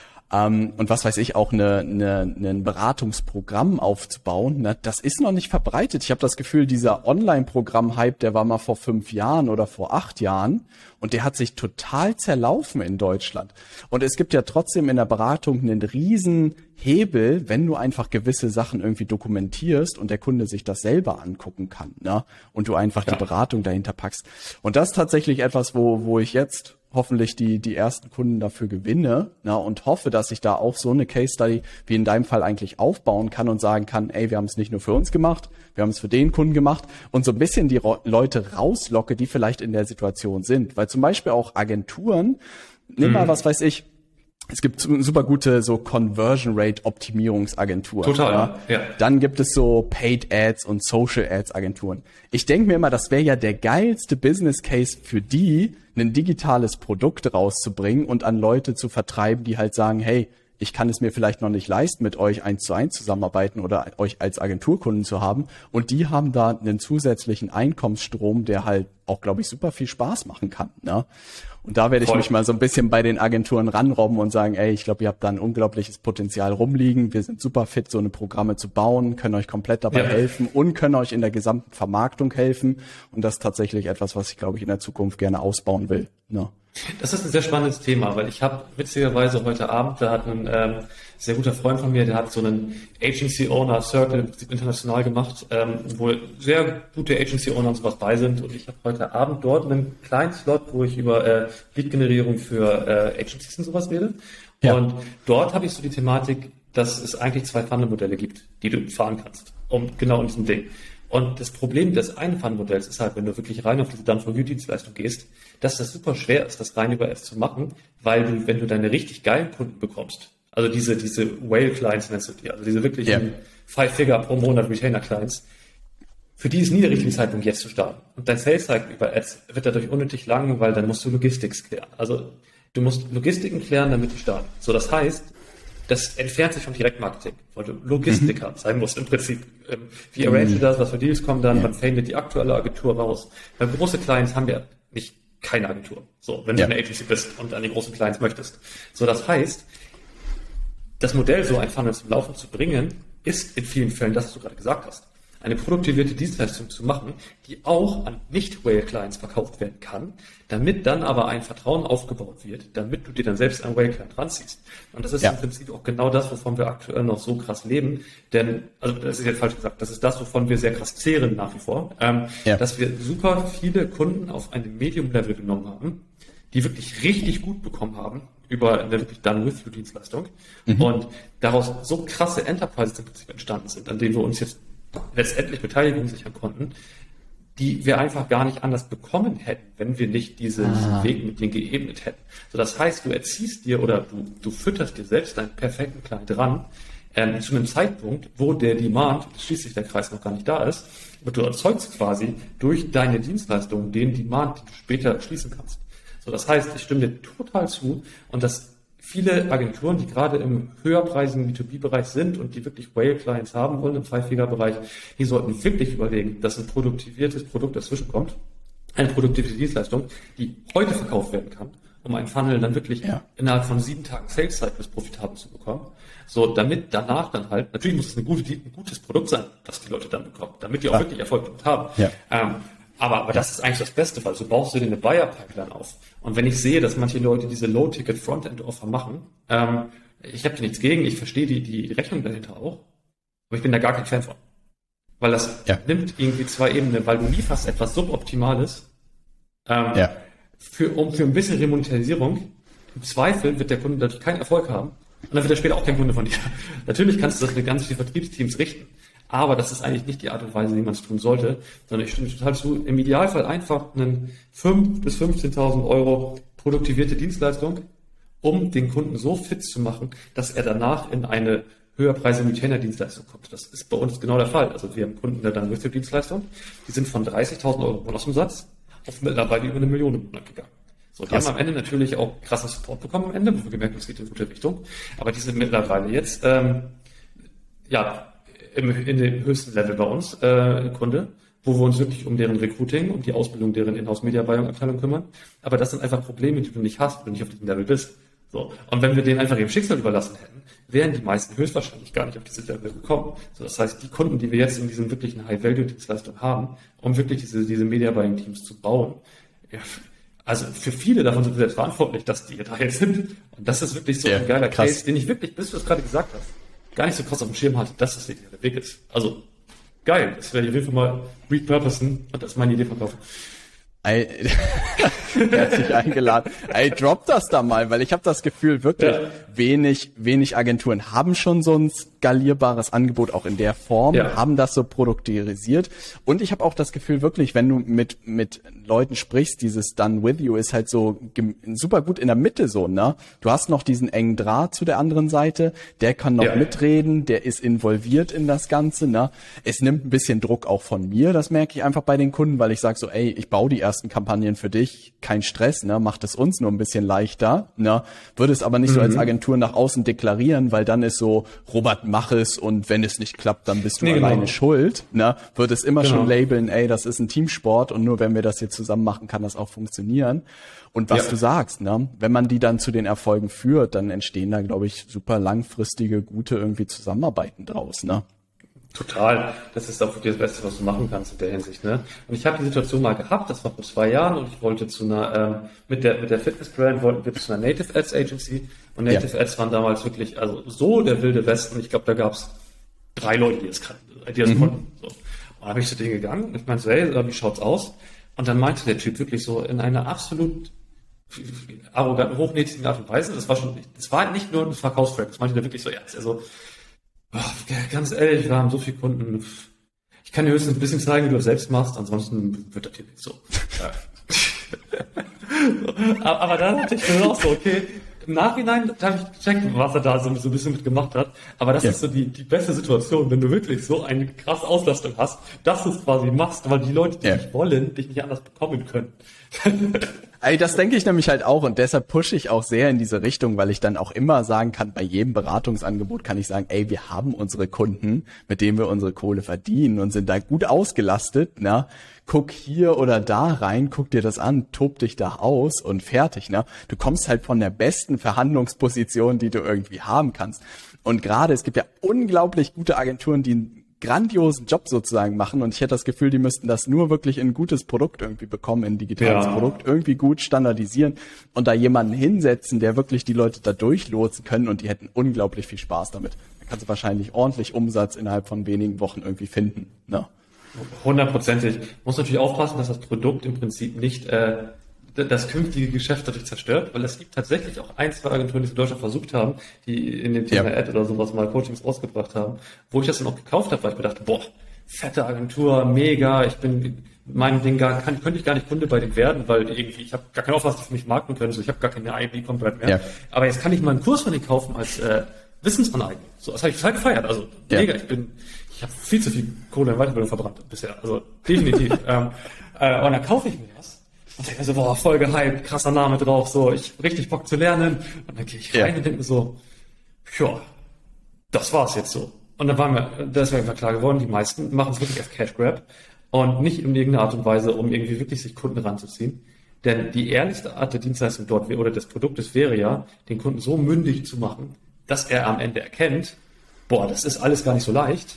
Ähm, und was weiß ich, auch eine, eine, ein Beratungsprogramm aufzubauen, ne, das ist noch nicht verbreitet. Ich habe das Gefühl, dieser Online-Programm-Hype, der war mal vor fünf Jahren oder vor acht Jahren und der hat sich total zerlaufen in Deutschland. Und es gibt ja trotzdem in der Beratung einen riesen Hebel, wenn du einfach gewisse Sachen irgendwie dokumentierst und der Kunde sich das selber angucken kann, ne, und du einfach Ja. die Beratung dahinter packst. Und das ist tatsächlich etwas, wo, wo ich jetzt hoffentlich die, die ersten Kunden dafür gewinne, na, und hoffe, dass ich da auch so eine Case Study wie in deinem Fall eigentlich aufbauen kann und sagen kann, ey, wir haben es nicht nur für uns gemacht, wir haben es für den Kunden gemacht und so ein bisschen die Ro- Leute rauslocke, die vielleicht in der Situation sind. Weil zum Beispiel auch Agenturen, nimm mal, was weiß ich, es gibt super gute so Conversion Rate Optimierungsagenturen. Total, ja. ja. Dann gibt es so Paid Ads und Social Ads Agenturen. Ich denke mir immer, das wäre ja der geilste Business Case für die, ein digitales Produkt rauszubringen und an Leute zu vertreiben, die halt sagen, hey, ich kann es mir vielleicht noch nicht leisten, mit euch eins zu eins zusammenarbeiten oder euch als Agenturkunden zu haben. Und die haben da einen zusätzlichen Einkommensstrom, der halt auch, glaube ich, super viel Spaß machen kann, ne? Und da werde ich Voll. mich mal so ein bisschen bei den Agenturen ranrobben und sagen, ey, ich glaube, ihr habt da ein unglaubliches Potenzial rumliegen. Wir sind super fit, so eine Programme zu bauen, können euch komplett dabei Ja. helfen und können euch in der gesamten Vermarktung helfen. Und das ist tatsächlich etwas, was ich, glaube ich, in der Zukunft gerne ausbauen will, ne? Das ist ein sehr spannendes Thema, weil ich habe witzigerweise heute Abend, da hat ein ähm, sehr guter Freund von mir, der hat so einen Agency Owner Circle im Prinzip international gemacht, ähm, wo sehr gute Agency Owner und sowas bei sind. Und ich habe heute Abend dort einen kleinen Slot, wo ich über äh, Lead-Generierung für äh, Agencies und sowas rede. Ja. Und dort habe ich so die Thematik, dass es eigentlich zwei Funnel-Modelle gibt, die du fahren kannst. Um genau in diesem Ding. Und das Problem des Ein-Funnel-Modells ist halt, wenn du wirklich rein auf diese Done-for-You-Dienstleistung gehst, dass das super schwer ist, das rein über Ads zu machen, weil du, wenn du deine richtig geilen Kunden bekommst, also diese, diese Whale-Clients nennst du die, also diese wirklichen yeah. Five-Figure pro Monat Retainer-Clients, für die ist nie der richtige Zeitpunkt, jetzt zu starten. Und dein Sales-Cycle über Ads wird dadurch unnötig lang, weil dann musst du Logistics klären. Also du musst Logistiken klären, damit die starten. So, das heißt, das entfernt sich vom Direktmarketing, weil du Logistiker mhm. sein musst im Prinzip. Wie arrange das, was für Deals kommen dann, ja. wann fällt dir die aktuelle Agentur raus. Bei große Clients haben wir nicht keine Agentur. So, wenn ja. du eine Agency bist und an die großen Clients möchtest. So, das heißt, das Modell, so ein Funnel zum Laufen zu bringen, ist in vielen Fällen das, was du gerade gesagt hast. Eine produktivierte Dienstleistung zu machen, die auch an Nicht-Whale-Clients verkauft werden kann, damit dann aber ein Vertrauen aufgebaut wird, damit du dir dann selbst einen Whale-Client ranziehst. Und das ist ja. im Prinzip auch genau das, wovon wir aktuell noch so krass leben. Denn, also das ist jetzt falsch gesagt, das ist das, wovon wir sehr krass zehren nach wie vor, ähm, ja. dass wir super viele Kunden auf einem Medium-Level genommen haben, die wirklich richtig gut bekommen haben über eine wirklich Done-with-You-Dienstleistung mhm. und daraus so krasse Enterprises im Prinzip entstanden sind, an denen wir uns jetzt letztendlich Beteiligung sichern konnten, die wir einfach gar nicht anders bekommen hätten, wenn wir nicht diesen ah. Weg mit denen geebnet hätten. So, das heißt, du erziehst dir oder du, du fütterst dir selbst einen perfekten Client ran, ähm, zu einem Zeitpunkt, wo der Demand, schließlich der Kreis noch gar nicht da ist, aber du erzeugst quasi durch deine Dienstleistung den Demand, den du später schließen kannst. So, das heißt, ich stimme dir total zu und das viele Agenturen, die gerade im höherpreisigen B zwei B-Bereich sind und die wirklich Whale-Clients haben wollen im Five-Figure-Bereich, die sollten wirklich überlegen, dass ein produktiviertes Produkt dazwischen kommt, eine produktive Dienstleistung, die heute verkauft werden kann, um einen Funnel dann wirklich ja. innerhalb von sieben Tagen Sales-Cycles profitabel zu bekommen. So, damit danach dann halt, natürlich muss es eine gute, ein gutes Produkt sein, das die Leute dann bekommen, damit die auch ja. wirklich Erfolg damit haben. Ja. Ähm, Aber, aber das ist eigentlich das Beste, weil so baust du dir eine Buyer-Pipeline auf. Und wenn ich sehe, dass manche Leute diese Low-Ticket-Frontend-Offer machen, ähm, ich habe da nichts gegen, ich verstehe die, die Rechnung dahinter auch, aber ich bin da gar kein Fan von. Weil das ja. nimmt irgendwie zwei Ebenen, weil du lieferst etwas Suboptimales, ähm, ja. für, um, für ein bisschen Remonetarisierung. Im Zweifel wird der Kunde dadurch keinen Erfolg haben und dann wird er später auch kein Kunde von dir. Natürlich kannst du das mit ganz vielen Vertriebsteams richten. Aber das ist eigentlich nicht die Art und Weise, wie man es tun sollte, sondern ich stimme total zu, im Idealfall einfach einen fünftausend bis fünfzehntausend Euro produktivierte Dienstleistung, um den Kunden so fit zu machen, dass er danach in eine höherpreisige Retainer-Dienstleistung kommt. Das ist bei uns genau der Fall. Also wir haben Kunden der Done-with-You-Dienstleistung, die sind von dreißigtausend Euro Monatsumsatz auf mittlerweile über eine Million im Monat gegangen. So, die Krass. haben am Ende natürlich auch krassen Support bekommen am Ende, wo wir gemerkt haben, es geht in gute Richtung. Aber die sind mittlerweile jetzt, ähm, ja, Im, in dem höchsten Level bei uns, äh, Kunde, wo wir uns wirklich um deren Recruiting und die Ausbildung deren Inhouse-Media-Buying-Abteilung kümmern. Aber das sind einfach Probleme, die du nicht hast, wenn du nicht auf diesem Level bist. So. Und wenn wir denen einfach ihrem Schicksal überlassen hätten, wären die meisten höchstwahrscheinlich gar nicht auf dieses Level gekommen. So, das heißt, die Kunden, die wir jetzt in diesen wirklichen High-Value-Dienstleistungen haben, um wirklich diese, diese Media-Buying-Teams zu bauen, ja, also für viele davon sind wir selbst verantwortlich, dass die da jetzt sind. Und das ist wirklich so ja, ein geiler krass. Case, den ich wirklich, bis du das gerade gesagt hast, gar nicht so krass auf dem Schirm hatte, dass das der Weg ist. Also, geil. Das werde ich auf jeden Fall mal repurposen und das ist meine Idee verkaufen. Ey, herzlich eingeladen. Ey, drop das da mal, weil ich habe das Gefühl, wirklich ja. wenig, wenig Agenturen haben schon so ein skalierbares Angebot auch in der Form, ja. haben das so produktivisiert. Und ich habe auch das Gefühl, wirklich, wenn du mit mit Leuten sprichst, dieses Done with You ist halt so super gut in der Mitte so, ne? Du hast noch diesen engen Draht zu der anderen Seite, der kann noch ja. mitreden, der ist involviert in das Ganze, ne? Es nimmt ein bisschen Druck auch von mir, das merke ich einfach bei den Kunden, weil ich sage so, ey, ich baue die ersten Kampagnen für dich, kein Stress, ne? Macht es uns nur ein bisschen leichter, ne? Würde es aber nicht mhm. so als Agentur nach außen deklarieren, weil dann ist so, Robert, mach es und wenn es nicht klappt, dann bist du nee, alleine genau. schuld, ne? Würde es immer genau. schon labeln, ey, das ist ein Teamsport und nur wenn wir das jetzt zusammen machen, kann das auch funktionieren. Und was ja. du sagst, ne? Wenn man die dann zu den Erfolgen führt, dann entstehen da, glaube ich, super langfristige, gute irgendwie Zusammenarbeiten draus, ne? Total. Das ist auch wirklich das Beste, was du machen kannst in der Hinsicht, ne? Und ich habe die Situation mal gehabt, das war vor zwei Jahren und ich wollte zu einer, ähm, mit der, mit der Fitness-Brand wollten wir zu einer Native Ads Agency und Native ja. Ads waren damals wirklich, also so der wilde Westen. Ich glaube, da gab es drei Leute, die das kannten, die das mhm. konnten, so. Und dann habe ich zu denen gegangen und ich meinte so, hey, wie schaut's aus? Und dann meinte der Typ wirklich so in einer absolut arroganten, hochnäsigen Art und Weise, das war schon, das war nicht nur ein Verkaufstrack, das meinte der wirklich so ernst, also, oh, ganz ehrlich, wir haben so viele Kunden, ich ich kann dir höchstens ein bisschen zeigen, wie du das selbst machst, ansonsten wird das hier nicht so. Aber dann dachte ich mir auch so, okay, im Nachhinein habe ich gecheckt, was er da so, so ein bisschen mit gemacht hat. Aber das ja. ist so die, die beste Situation, wenn du wirklich so eine krasse Auslastung hast, dass du es quasi machst, weil die Leute, die ja. dich wollen, dich nicht anders bekommen können. Ey, das denke ich nämlich halt auch und deshalb pushe ich auch sehr in diese Richtung, weil ich dann auch immer sagen kann, bei jedem Beratungsangebot kann ich sagen, ey, wir haben unsere Kunden, mit denen wir unsere Kohle verdienen und sind da gut ausgelastet, ne? Guck hier oder da rein, guck dir das an, tob dich da aus und fertig, ne? Du kommst halt von der besten Verhandlungsposition, die du irgendwie haben kannst. Und gerade, es gibt ja unglaublich gute Agenturen, die einen grandiosen Job sozusagen machen und ich hätte das Gefühl, die müssten das nur wirklich in ein gutes Produkt irgendwie bekommen, in ein digitales ja. Produkt, irgendwie gut standardisieren und da jemanden hinsetzen, der wirklich die Leute da durchlotsen können und die hätten unglaublich viel Spaß damit. Da kannst du wahrscheinlich ordentlich Umsatz innerhalb von wenigen Wochen irgendwie finden, ne? Hundertprozentig. Muss natürlich aufpassen, dass das Produkt im Prinzip nicht äh, das künftige Geschäft dadurch zerstört, weil es gibt tatsächlich auch ein, zwei Agenturen, die es in Deutschland versucht haben, die in dem Thema ja. Ad oder sowas mal Coachings rausgebracht haben, wo ich das dann auch gekauft habe, weil ich mir dachte, boah, fette Agentur, mega, ich bin mein Ding gar, kann, könnte ich gar nicht Kunde bei dem werden, weil irgendwie, ich habe gar keine Aufwand, die für mich markten können, so ich habe gar keine eigene E-Com-Brand mehr. Ja. Aber jetzt kann ich mal einen Kurs von denen kaufen als äh, Wissensaneignung. So, das habe ich total gefeiert. Also ja. mega, ich bin, ich habe viel zu viel Kohle in Weiterbildung verbrannt bisher. Also definitiv. ähm, äh, und dann kaufe ich mir das. Und denke mir so, boah, voll gehypt, krasser Name drauf, so, ich hab richtig Bock zu lernen. Und dann gehe ich rein ja. und denke mir so, ja, das war's jetzt so. Und dann war mir, das ist mir einfach klar geworden, die meisten machen es wirklich auf Cash Grab und nicht in irgendeiner Art und Weise, um irgendwie wirklich sich Kunden ranzuziehen. Denn die ehrlichste Art der Dienstleistung dort oder des Produktes wäre ja, den Kunden so mündig zu machen, dass er am Ende erkennt, boah, das ist alles gar nicht so leicht.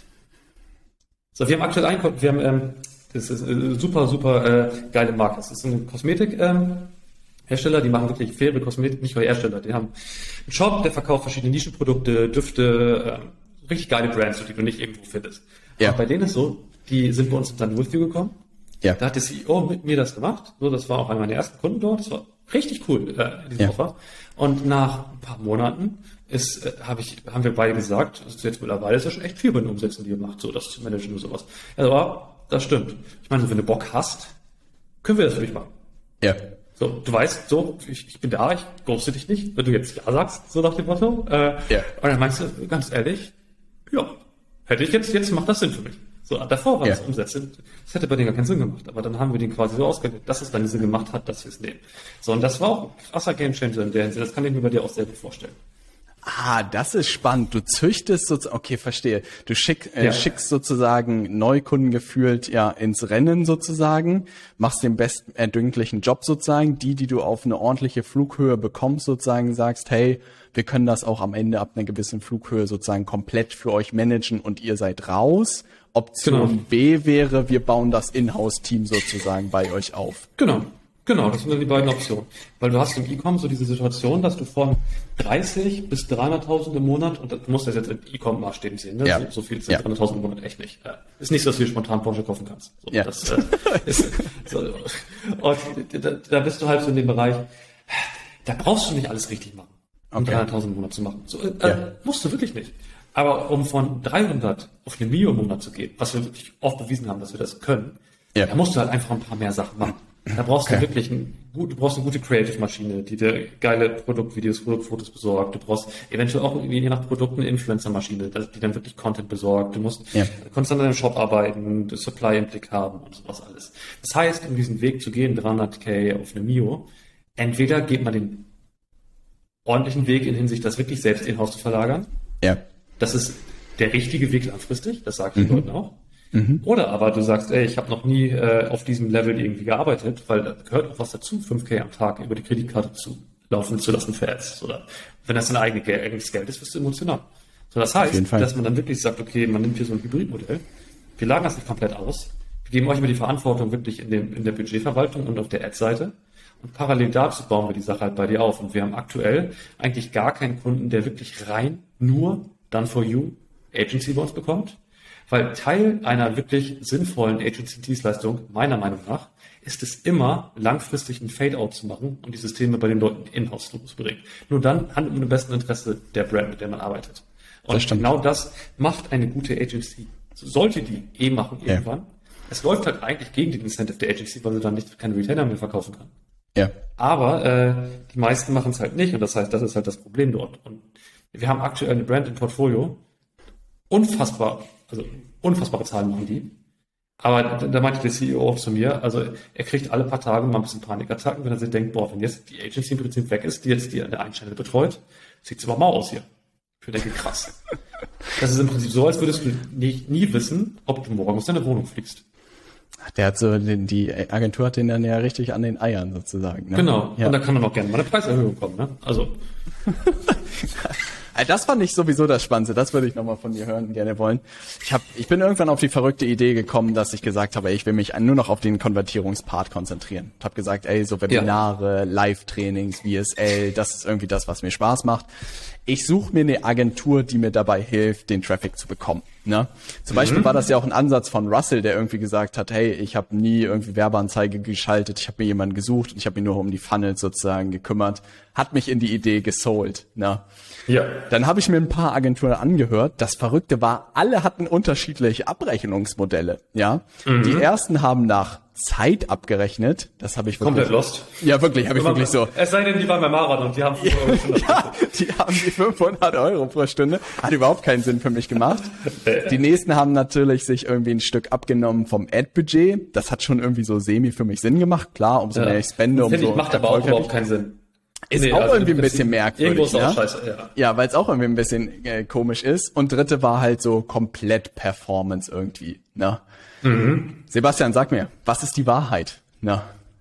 So, wir haben aktuell einen Kunden, wir haben, ähm, das ist eine super, super äh, geile Marke. Das ist ein Kosmetikhersteller, ähm, die machen wirklich faire Kosmetik, nicht nur Hersteller. Die haben einen Shop, der verkauft verschiedene Nischenprodukte, Düfte, ähm, richtig geile Brands, die du nicht irgendwo findest. Ja. Und bei done ist so, die sind bei uns in Done With You gekommen. Ja. Da hat der C E O mit mir das gemacht. So, das war auch einer meiner ersten Kunden dort. Das war richtig cool, äh, diese ja. Offer. Und nach ein paar Monaten ist, äh, hab ich, haben wir beide gesagt, das ist jetzt mittlerweile ist ja schon echt viel bei den Umsätzen, die ihr macht, so das zu managen und sowas. Also, aber das stimmt. Ich meine, so, wenn du Bock hast, können wir das für dich machen. Ja. So, du weißt, so, ich, ich bin da, ich ghoste dich nicht, wenn du jetzt Ja sagst, so nach dem Motto. Äh, ja. Und dann meinst du, ganz ehrlich, ja, hätte ich jetzt, jetzt macht das Sinn für mich. So, davor war ja. das Umsätze. Das hätte bei denen gar keinen Sinn gemacht. Aber dann haben wir den quasi so ausgelegt, dass es dann Sinn gemacht hat, dass wir es nehmen. So, und das war auch ein krasser Gamechanger in der Hinsicht. Das kann ich mir bei dir auch sehr gut vorstellen. Ah, das ist spannend. Du züchtest sozusagen, okay, verstehe. Du schick, äh, ja. schickst sozusagen Neukunden gefühlt ja ins Rennen sozusagen, machst den besten erdenklichen Job sozusagen, die, die du auf eine ordentliche Flughöhe bekommst sozusagen, sagst, hey, wir können das auch am Ende ab einer gewissen Flughöhe sozusagen komplett für euch managen und ihr seid raus. Option genau. B wäre, wir bauen das Inhouse-Team sozusagen bei euch auf. Genau. Genau, das sind dann die beiden Optionen. Weil du hast im E-Com so diese Situation, dass du von dreißig bis dreihunderttausend im Monat, und du musst das jetzt in E-Com-Maßstäben sehen, ne? Ja. So, so viel sind ja. dreihunderttausend im Monat echt nicht. Ist nicht so, dass du dir spontan Porsche kaufen kannst. So, ja. das, äh, ist, so. Und da, da bist du halt so in dem Bereich, da brauchst du nicht alles richtig machen, um okay. dreihunderttausend im Monat zu machen. So, äh, ja. musst du wirklich nicht. Aber um von dreihundert auf eine Mio im Monat zu gehen, was wir wirklich oft bewiesen haben, dass wir das können, ja. da musst du halt einfach ein paar mehr Sachen machen. Da brauchst okay. du wirklich ein, du brauchst eine gute Creative-Maschine, die dir geile Produktvideos, Produktfotos besorgt. Du brauchst eventuell auch irgendwie je nach Produkt eine Influencer-Maschine, die dann wirklich Content besorgt. Du musst ja. konstant an deinem Shop arbeiten, das Supply im Blick haben und sowas alles. Das heißt, um diesen Weg zu gehen, dreihunderttausend auf eine Mio, entweder geht man den ordentlichen Weg in Hinsicht, das wirklich selbst in-house zu verlagern. Ja. Das ist der richtige Weg langfristig, das sage ich den mhm. Leuten auch. Mhm. Oder aber du sagst, ey, ich habe noch nie äh, auf diesem Level irgendwie gearbeitet, weil da gehört auch was dazu, fünf K am Tag über die Kreditkarte zu laufen zu lassen für Ads. Oder wenn das dein eigenes Geld ist, wirst du emotional. So, das heißt, dass man dann wirklich sagt, okay, man nimmt hier so ein Hybridmodell, wir lagern das nicht komplett aus, wir geben euch immer die Verantwortung wirklich in, dem, in der Budgetverwaltung und auf der Ad-Seite und parallel dazu bauen wir die Sache halt bei dir auf. Und wir haben aktuell eigentlich gar keinen Kunden, der wirklich rein nur Done for You Agency bei uns bekommt. Weil Teil einer wirklich sinnvollen Agency-Dienstleistung, meiner Meinung nach, ist es immer, langfristig ein Fade-out zu machen und die Systeme bei den Leuten in-house zu bringen. Nur dann handelt man im besten Interesse der Brand, mit der man arbeitet. Und das genau das macht eine gute Agency sollte die eh machen irgendwann. Ja. Es läuft halt eigentlich gegen den Incentive der Agency, weil sie dann nicht keine Retainer mehr verkaufen kann. Ja. Aber äh, die meisten machen es halt nicht und das heißt, das ist halt das Problem dort. Und wir haben aktuell eine Brand im Portfolio, unfassbar, also unfassbare Zahlen machen die. Aber da, da meinte der C E O auch zu mir, also er kriegt alle paar Tage mal ein bisschen Panikattacken, wenn er sich denkt, boah, wenn jetzt die Agency im Prinzip weg ist, die jetzt die der Einsteiner betreut, sieht es aber mau aus hier. Ich denke, krass. Das ist im Prinzip so, als würdest du nie, nie wissen, ob du morgen aus deiner Wohnung fliegst. Der hat so, die Agentur hat den dann ja richtig an den Eiern sozusagen. Ne? Genau, ja. Und da kann dann auch gerne mal eine Preiserhöhung kommen. Ne? Also Das fand ich sowieso das Spannendste. Das würde ich nochmal von dir hören, gerne wollen. Ich hab, ich bin irgendwann auf die verrückte Idee gekommen, dass ich gesagt habe, ey, ich will mich nur noch auf den Konvertierungspart konzentrieren. Ich habe gesagt, ey, so Webinare, ja. Live-Trainings, V S L, das ist irgendwie das, was mir Spaß macht. Ich suche mir eine Agentur, die mir dabei hilft, den Traffic zu bekommen. Ne? Zum mhm. Beispiel war das ja auch ein Ansatz von Russell, der irgendwie gesagt hat, hey, ich habe nie irgendwie Werbeanzeige geschaltet, ich habe mir jemanden gesucht und ich habe mich nur um die Funnels sozusagen gekümmert, hat mich in die Idee gesold. Ne? Ja. Dann habe ich mir ein paar Agenturen angehört. Das Verrückte war, alle hatten unterschiedliche Abrechnungsmodelle. Ja, mhm. Die ersten haben nach Zeit abgerechnet. Das habe ich wirklich komplett lost. Ja, wirklich, habe ich wirklich so. Es sei denn, die waren beim Marathon und die haben fünf Euro Stunde. Ja, die haben die fünfhundert Euro pro Stunde. Hat überhaupt keinen Sinn für mich gemacht. Die nächsten haben natürlich sich irgendwie ein Stück abgenommen vom Ad-Budget. Das hat schon irgendwie so semi für mich Sinn gemacht. Klar, umso ja. mehr ich spende, umso ich, macht aber auch überhaupt keinen Sinn. Ist nee, auch also irgendwie ein bisschen merkwürdig. Irgendwo ist auch ja? scheiße, ja. Ja, weil es auch irgendwie ein bisschen äh, komisch ist. Und dritte war halt so komplett Performance irgendwie. Ne? Mhm. Sebastian, sag mir, was ist die Wahrheit? Ne?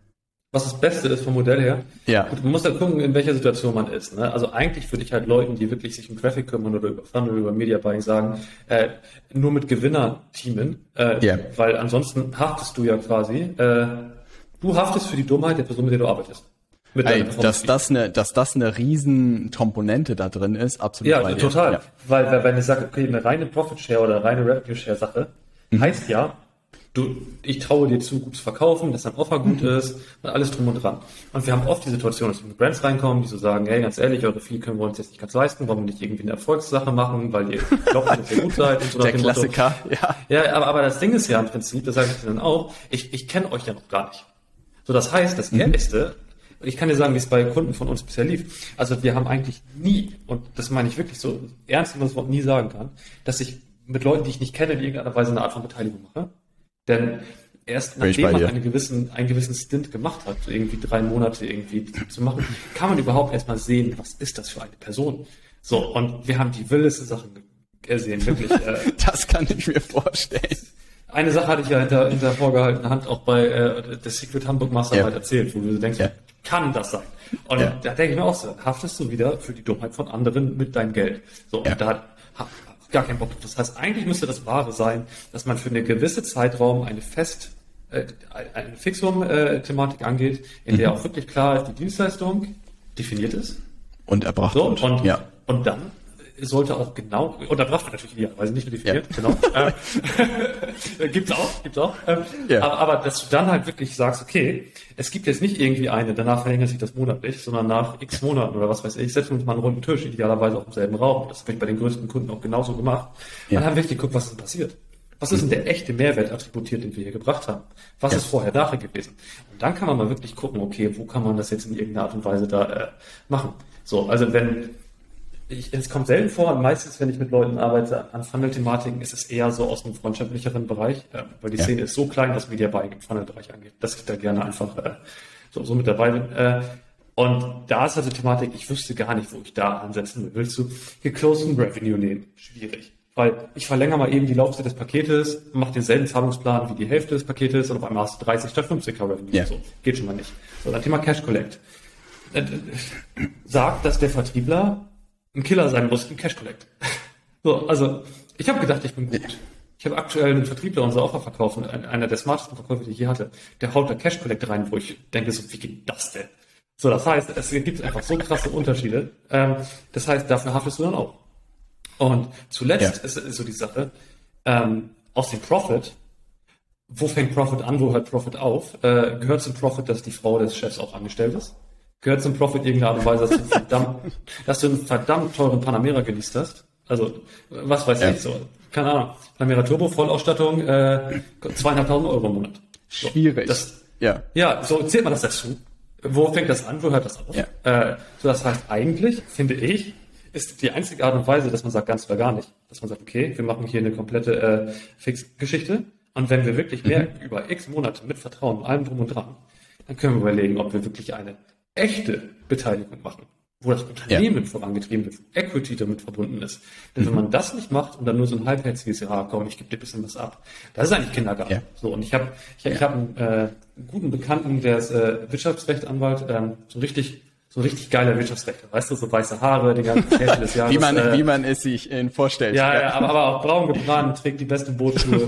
Was das Beste ist vom Modell her? Ja. Gut, man muss halt gucken, in welcher Situation man ist. Ne? Also eigentlich würde ich halt Leuten, die wirklich sich um Traffic kümmern oder über Funnel oder über Media Buying sagen, äh, nur mit Gewinner teamen. Äh, yeah. Weil ansonsten haftest du ja quasi, äh, du haftest für die Dummheit der Person, mit der du arbeitest. Ey, dass das eine, dass das eine riesen Komponente da drin ist, absolut. Ja, total. Ja. Weil, weil, wenn ich sage, okay, eine reine Profit Share oder reine Revenue Share Sache, mhm. heißt ja, du, ich traue dir zu, gut zu verkaufen, dass dein Offer gut mhm. ist und alles drum und dran. Und wir haben oft die Situation, dass wir Brands reinkommen, die so sagen, hey, ganz ehrlich, eure Fee können wir uns jetzt nicht ganz leisten, wollen wir nicht irgendwie eine Erfolgssache machen, weil ihr glaubt, dass ihr gut seid und so. Der Klassiker, Motto. ja. Ja, aber, aber das Ding ist ja im Prinzip, das sage ich dir dann auch, ich, ich kenne euch ja noch gar nicht. So, das heißt, das Ehrlichste, mhm. ich kann dir sagen, wie es bei Kunden von uns bisher lief. Also wir haben eigentlich nie, und das meine ich wirklich so ernst, wie man das Wort nie sagen kann, dass ich mit Leuten, die ich nicht kenne, in irgendeiner Weise eine Art von Beteiligung mache. Denn erst nachdem man einen gewissen, einen gewissen Stint gemacht hat, so irgendwie drei Monate irgendwie zu machen, kann man überhaupt erstmal sehen, was ist das für eine Person. So, und wir haben die wildesten Sachen gesehen, wirklich. Äh, das kann ich mir vorstellen. Eine Sache hatte ich ja hinter, hinter vorgehaltener Hand auch bei äh, der Secret Hamburg Mastermind ja. erzählt, wo du denkst, ja. kann das sein? Und ja. da denke ich mir auch so, haftest du wieder für die Dummheit von anderen mit deinem Geld. So, ja. und da hat gar keinen Bock drauf. Das heißt, eigentlich müsste das Wahre sein, dass man für eine gewisse Zeitraum eine fest, äh, eine Fixum-Thematik äh, angeht, in mhm. der auch wirklich klar ist, die Dienstleistung definiert ist. Und erbracht so, wird. Und, ja. und dann sollte auch genau, und erbracht wird natürlich idealerweise nicht nur definiert, ja. genau. äh, gibt's auch, gibt's auch. Ähm, ja. aber, aber dass du dann halt wirklich sagst, okay, es gibt jetzt nicht irgendwie eine, danach verlängert sich das monatlich, sondern nach x Monaten oder was weiß ich, setzen wir uns mal einen runden Tisch, idealerweise auch im selben Raum. Das habe ich bei den größten Kunden auch genauso gemacht. Ja. Und dann haben wir wirklich geguckt, was ist denn passiert? Was ist denn der echte Mehrwert attributiert, den wir hier gebracht haben? Was ja. ist vorher nachher gewesen? Und dann kann man mal wirklich gucken, okay, wo kann man das jetzt in irgendeiner Art und Weise da äh, machen? So, also wenn Ich, es kommt selten vor, und meistens, wenn ich mit Leuten arbeite an Funnel-Thematiken, ist es eher so aus einem freundschaftlicheren Bereich, äh, weil die ja. Szene ist so klein, was Media Buying im Funnel-Bereich angeht, dass ich da gerne einfach äh, so, so mit dabei bin. Äh, und da ist also Thematik, ich wüsste gar nicht, wo ich da ansetzen will. Willst du geclosen Revenue nehmen? Schwierig. Weil ich verlängere mal eben die Laufzeit des Paketes, mache denselben Zahlungsplan wie die Hälfte des Paketes und auf einmal hast du dreißig statt fünfzig K Revenue. Ja. So, geht schon mal nicht. So, dann Thema Cash Collect. Äh, sagt, dass der Vertriebler ein Killer sein muss im Cash Collect. So, also ich habe gedacht, ich bin gut. Ich habe aktuell einen Vertriebler unser Offer verkauft, einer der smartesten Verkäufer, die ich je hatte. Der haut da Cash Collect rein, wo ich denke so, wie geht das denn? So, das heißt, es gibt einfach so krasse Unterschiede. Ähm, das heißt, dafür haftest du dann auch. Und zuletzt ja. ist, ist so die Sache, ähm, aus dem Profit, wo fängt Profit an, wo hört Profit auf, äh, gehört zum Profit, dass die Frau des Chefs auch angestellt ist. Gehört zum Profit irgendeine Art und Weise, dass du, verdammt, dass du einen verdammt teuren Panamera geleast hast. Also, was weiß ja. ich so. keine Ahnung, Primera Turbo, Vollausstattung, äh, zweieinhalbtausend Euro im Monat. So, Schwierig. Das, ja. Ja, so zählt man das dazu. Wo fängt das an? Wo hört das auf? Ja. Äh, so, das heißt, eigentlich, finde ich, ist die einzige Art und Weise, dass man sagt, ganz oder gar nicht. Dass man sagt, okay, wir machen hier eine komplette äh, Fixgeschichte. Und wenn wir wirklich merken, mhm. über x Monate mit Vertrauen, allem drum und dran, dann können wir überlegen, ob wir wirklich eine echte Beteiligung machen, wo das Unternehmen ja. vorangetrieben wird, Equity damit verbunden ist. Denn mhm. wenn man das nicht macht und dann nur so ein halbherziges, ja komm, ich gebe dir ein bisschen was ab, das ist eigentlich Kindergarten. Ja. So, und ich habe ich, ich hab einen äh, guten Bekannten, der ist äh, Wirtschaftsrechtsanwalt, ähm, so richtig so ein richtig geiler Wirtschaftsrechtler, weißt du, so weiße Haare, die ganze Hälfte des Jahres. wie man, äh, wie man es sich äh, vorstellt. Ja, ja, aber, aber auch braun gebrannt, trägt die besten Bootschuhe.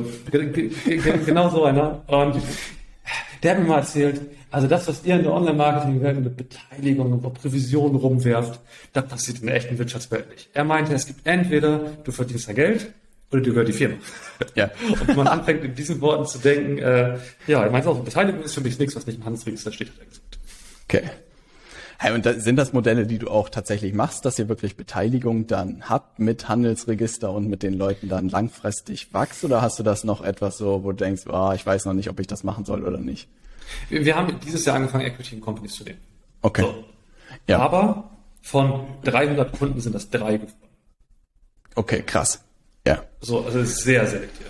Genau so einer. Und der hat mir mal erzählt, also das, was ihr in der Online-Marketing-Welt mit Beteiligung und Provision rumwerft, das passiert in der echten Wirtschaftswelt nicht. Er meinte, es gibt entweder, du verdienst dein Geld, oder du gehört die Firma. Ja. Und wenn man anfängt, in diesen Worten zu denken, äh, ja, er meinte auch, Beteiligung ist für mich nichts, was nicht im Handelsregister steht, hat er gesagt. Okay. Hey, und da, sind das Modelle, die du auch tatsächlich machst, dass ihr wirklich Beteiligung dann habt mit Handelsregister und mit den Leuten dann langfristig wächst? Oder hast du das noch etwas so, wo du denkst, oh, ich weiß noch nicht, ob ich das machen soll oder nicht? Wir, wir haben dieses Jahr angefangen, Equity in Companies zu nehmen. Okay. So. Ja. Aber von dreihundert Kunden sind das drei geworden. Okay, krass. Ja. So, also es ist sehr selektiert.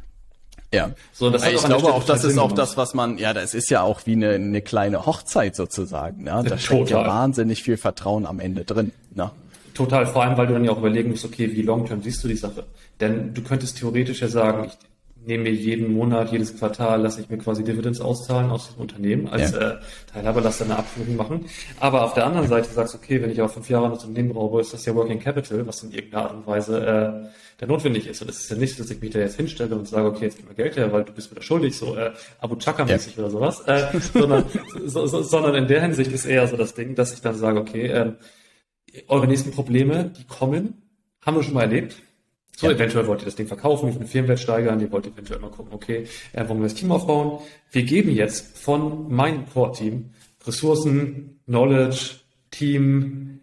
Ja, so, das ich glaube auch, das ist auch das, was man, ja, das ist ja auch wie eine, eine kleine Hochzeit sozusagen. Ne? Da steckt ja wahnsinnig viel Vertrauen am Ende drin. Ne? Total, vor allem, weil du dann ja auch überlegen musst, okay, wie long-term siehst du die Sache? Denn du könntest theoretisch ja sagen, ich nehme mir jeden Monat, jedes Quartal, lasse ich mir quasi Dividends auszahlen aus dem Unternehmen als ja. äh, Teilhaber, lass dann eine Abführung machen. Aber auf der anderen Seite sagst du, okay, wenn ich aber fünf Jahre das Unternehmen brauche, ist das ja Working Capital, was in irgendeiner Art und Weise äh, der notwendig ist. Und es ist ja nicht, dass ich mich da jetzt hinstelle und sage, okay, jetzt gib mir Geld her, weil du bist wieder schuldig, so äh, Abu Chaka-mäßig ja. oder sowas. Äh, sondern, so, so, sondern in der Hinsicht ist eher so das Ding, dass ich dann sage, okay, äh, eure nächsten Probleme, die kommen, haben wir schon mal erlebt. So, ja. eventuell wollt ihr das Ding verkaufen, ihr wollt den Firmenwert steigern, ihr wollt eventuell mal gucken, okay, äh, wollen wir das Team aufbauen? Wir geben jetzt von meinem Core-Team Ressourcen, Knowledge, Team,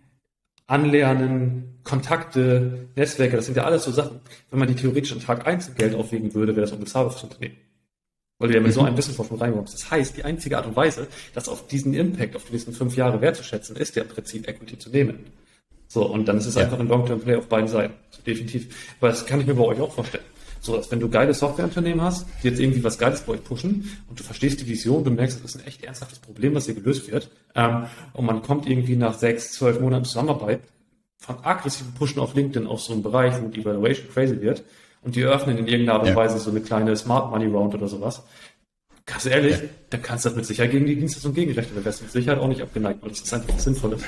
Anlernen, Kontakte, Netzwerke, das sind ja alles so Sachen. Wenn man die theoretisch an Tag eins Geld auflegen würde, wäre das unbezahlbar fürs Unternehmen. Weil du ja mit mhm. so einem Wissensvorsprung reinkommst. Das heißt, die einzige Art und Weise, das auf diesen Impact, auf die nächsten fünf Jahre wertzuschätzen, ist ja im Prinzip Equity zu nehmen. So, und dann ist es ja. einfach ein Long-Term-Play auf beiden Seiten. So, definitiv. Weil das kann ich mir bei euch auch vorstellen. So, dass wenn du geile Softwareunternehmen hast, die jetzt irgendwie was Geiles bei euch pushen und du verstehst die Vision, du merkst, das ist ein echt ernsthaftes Problem, was hier gelöst wird, ähm, und man kommt irgendwie nach sechs, zwölf Monaten Zusammenarbeit von aggressiven Pushen auf LinkedIn auf so einen Bereich, wo die Evaluation crazy wird und die eröffnen in irgendeiner Art und ja. Weise so eine kleine Smart Money Round oder sowas. Ganz ehrlich, ja. dann kannst du das mit Sicherheit gegen die Dienstleistung gegenrechnen. Da wärst du mit Sicherheit auch nicht abgeneigt, weil das ist einfach was Sinnvolles.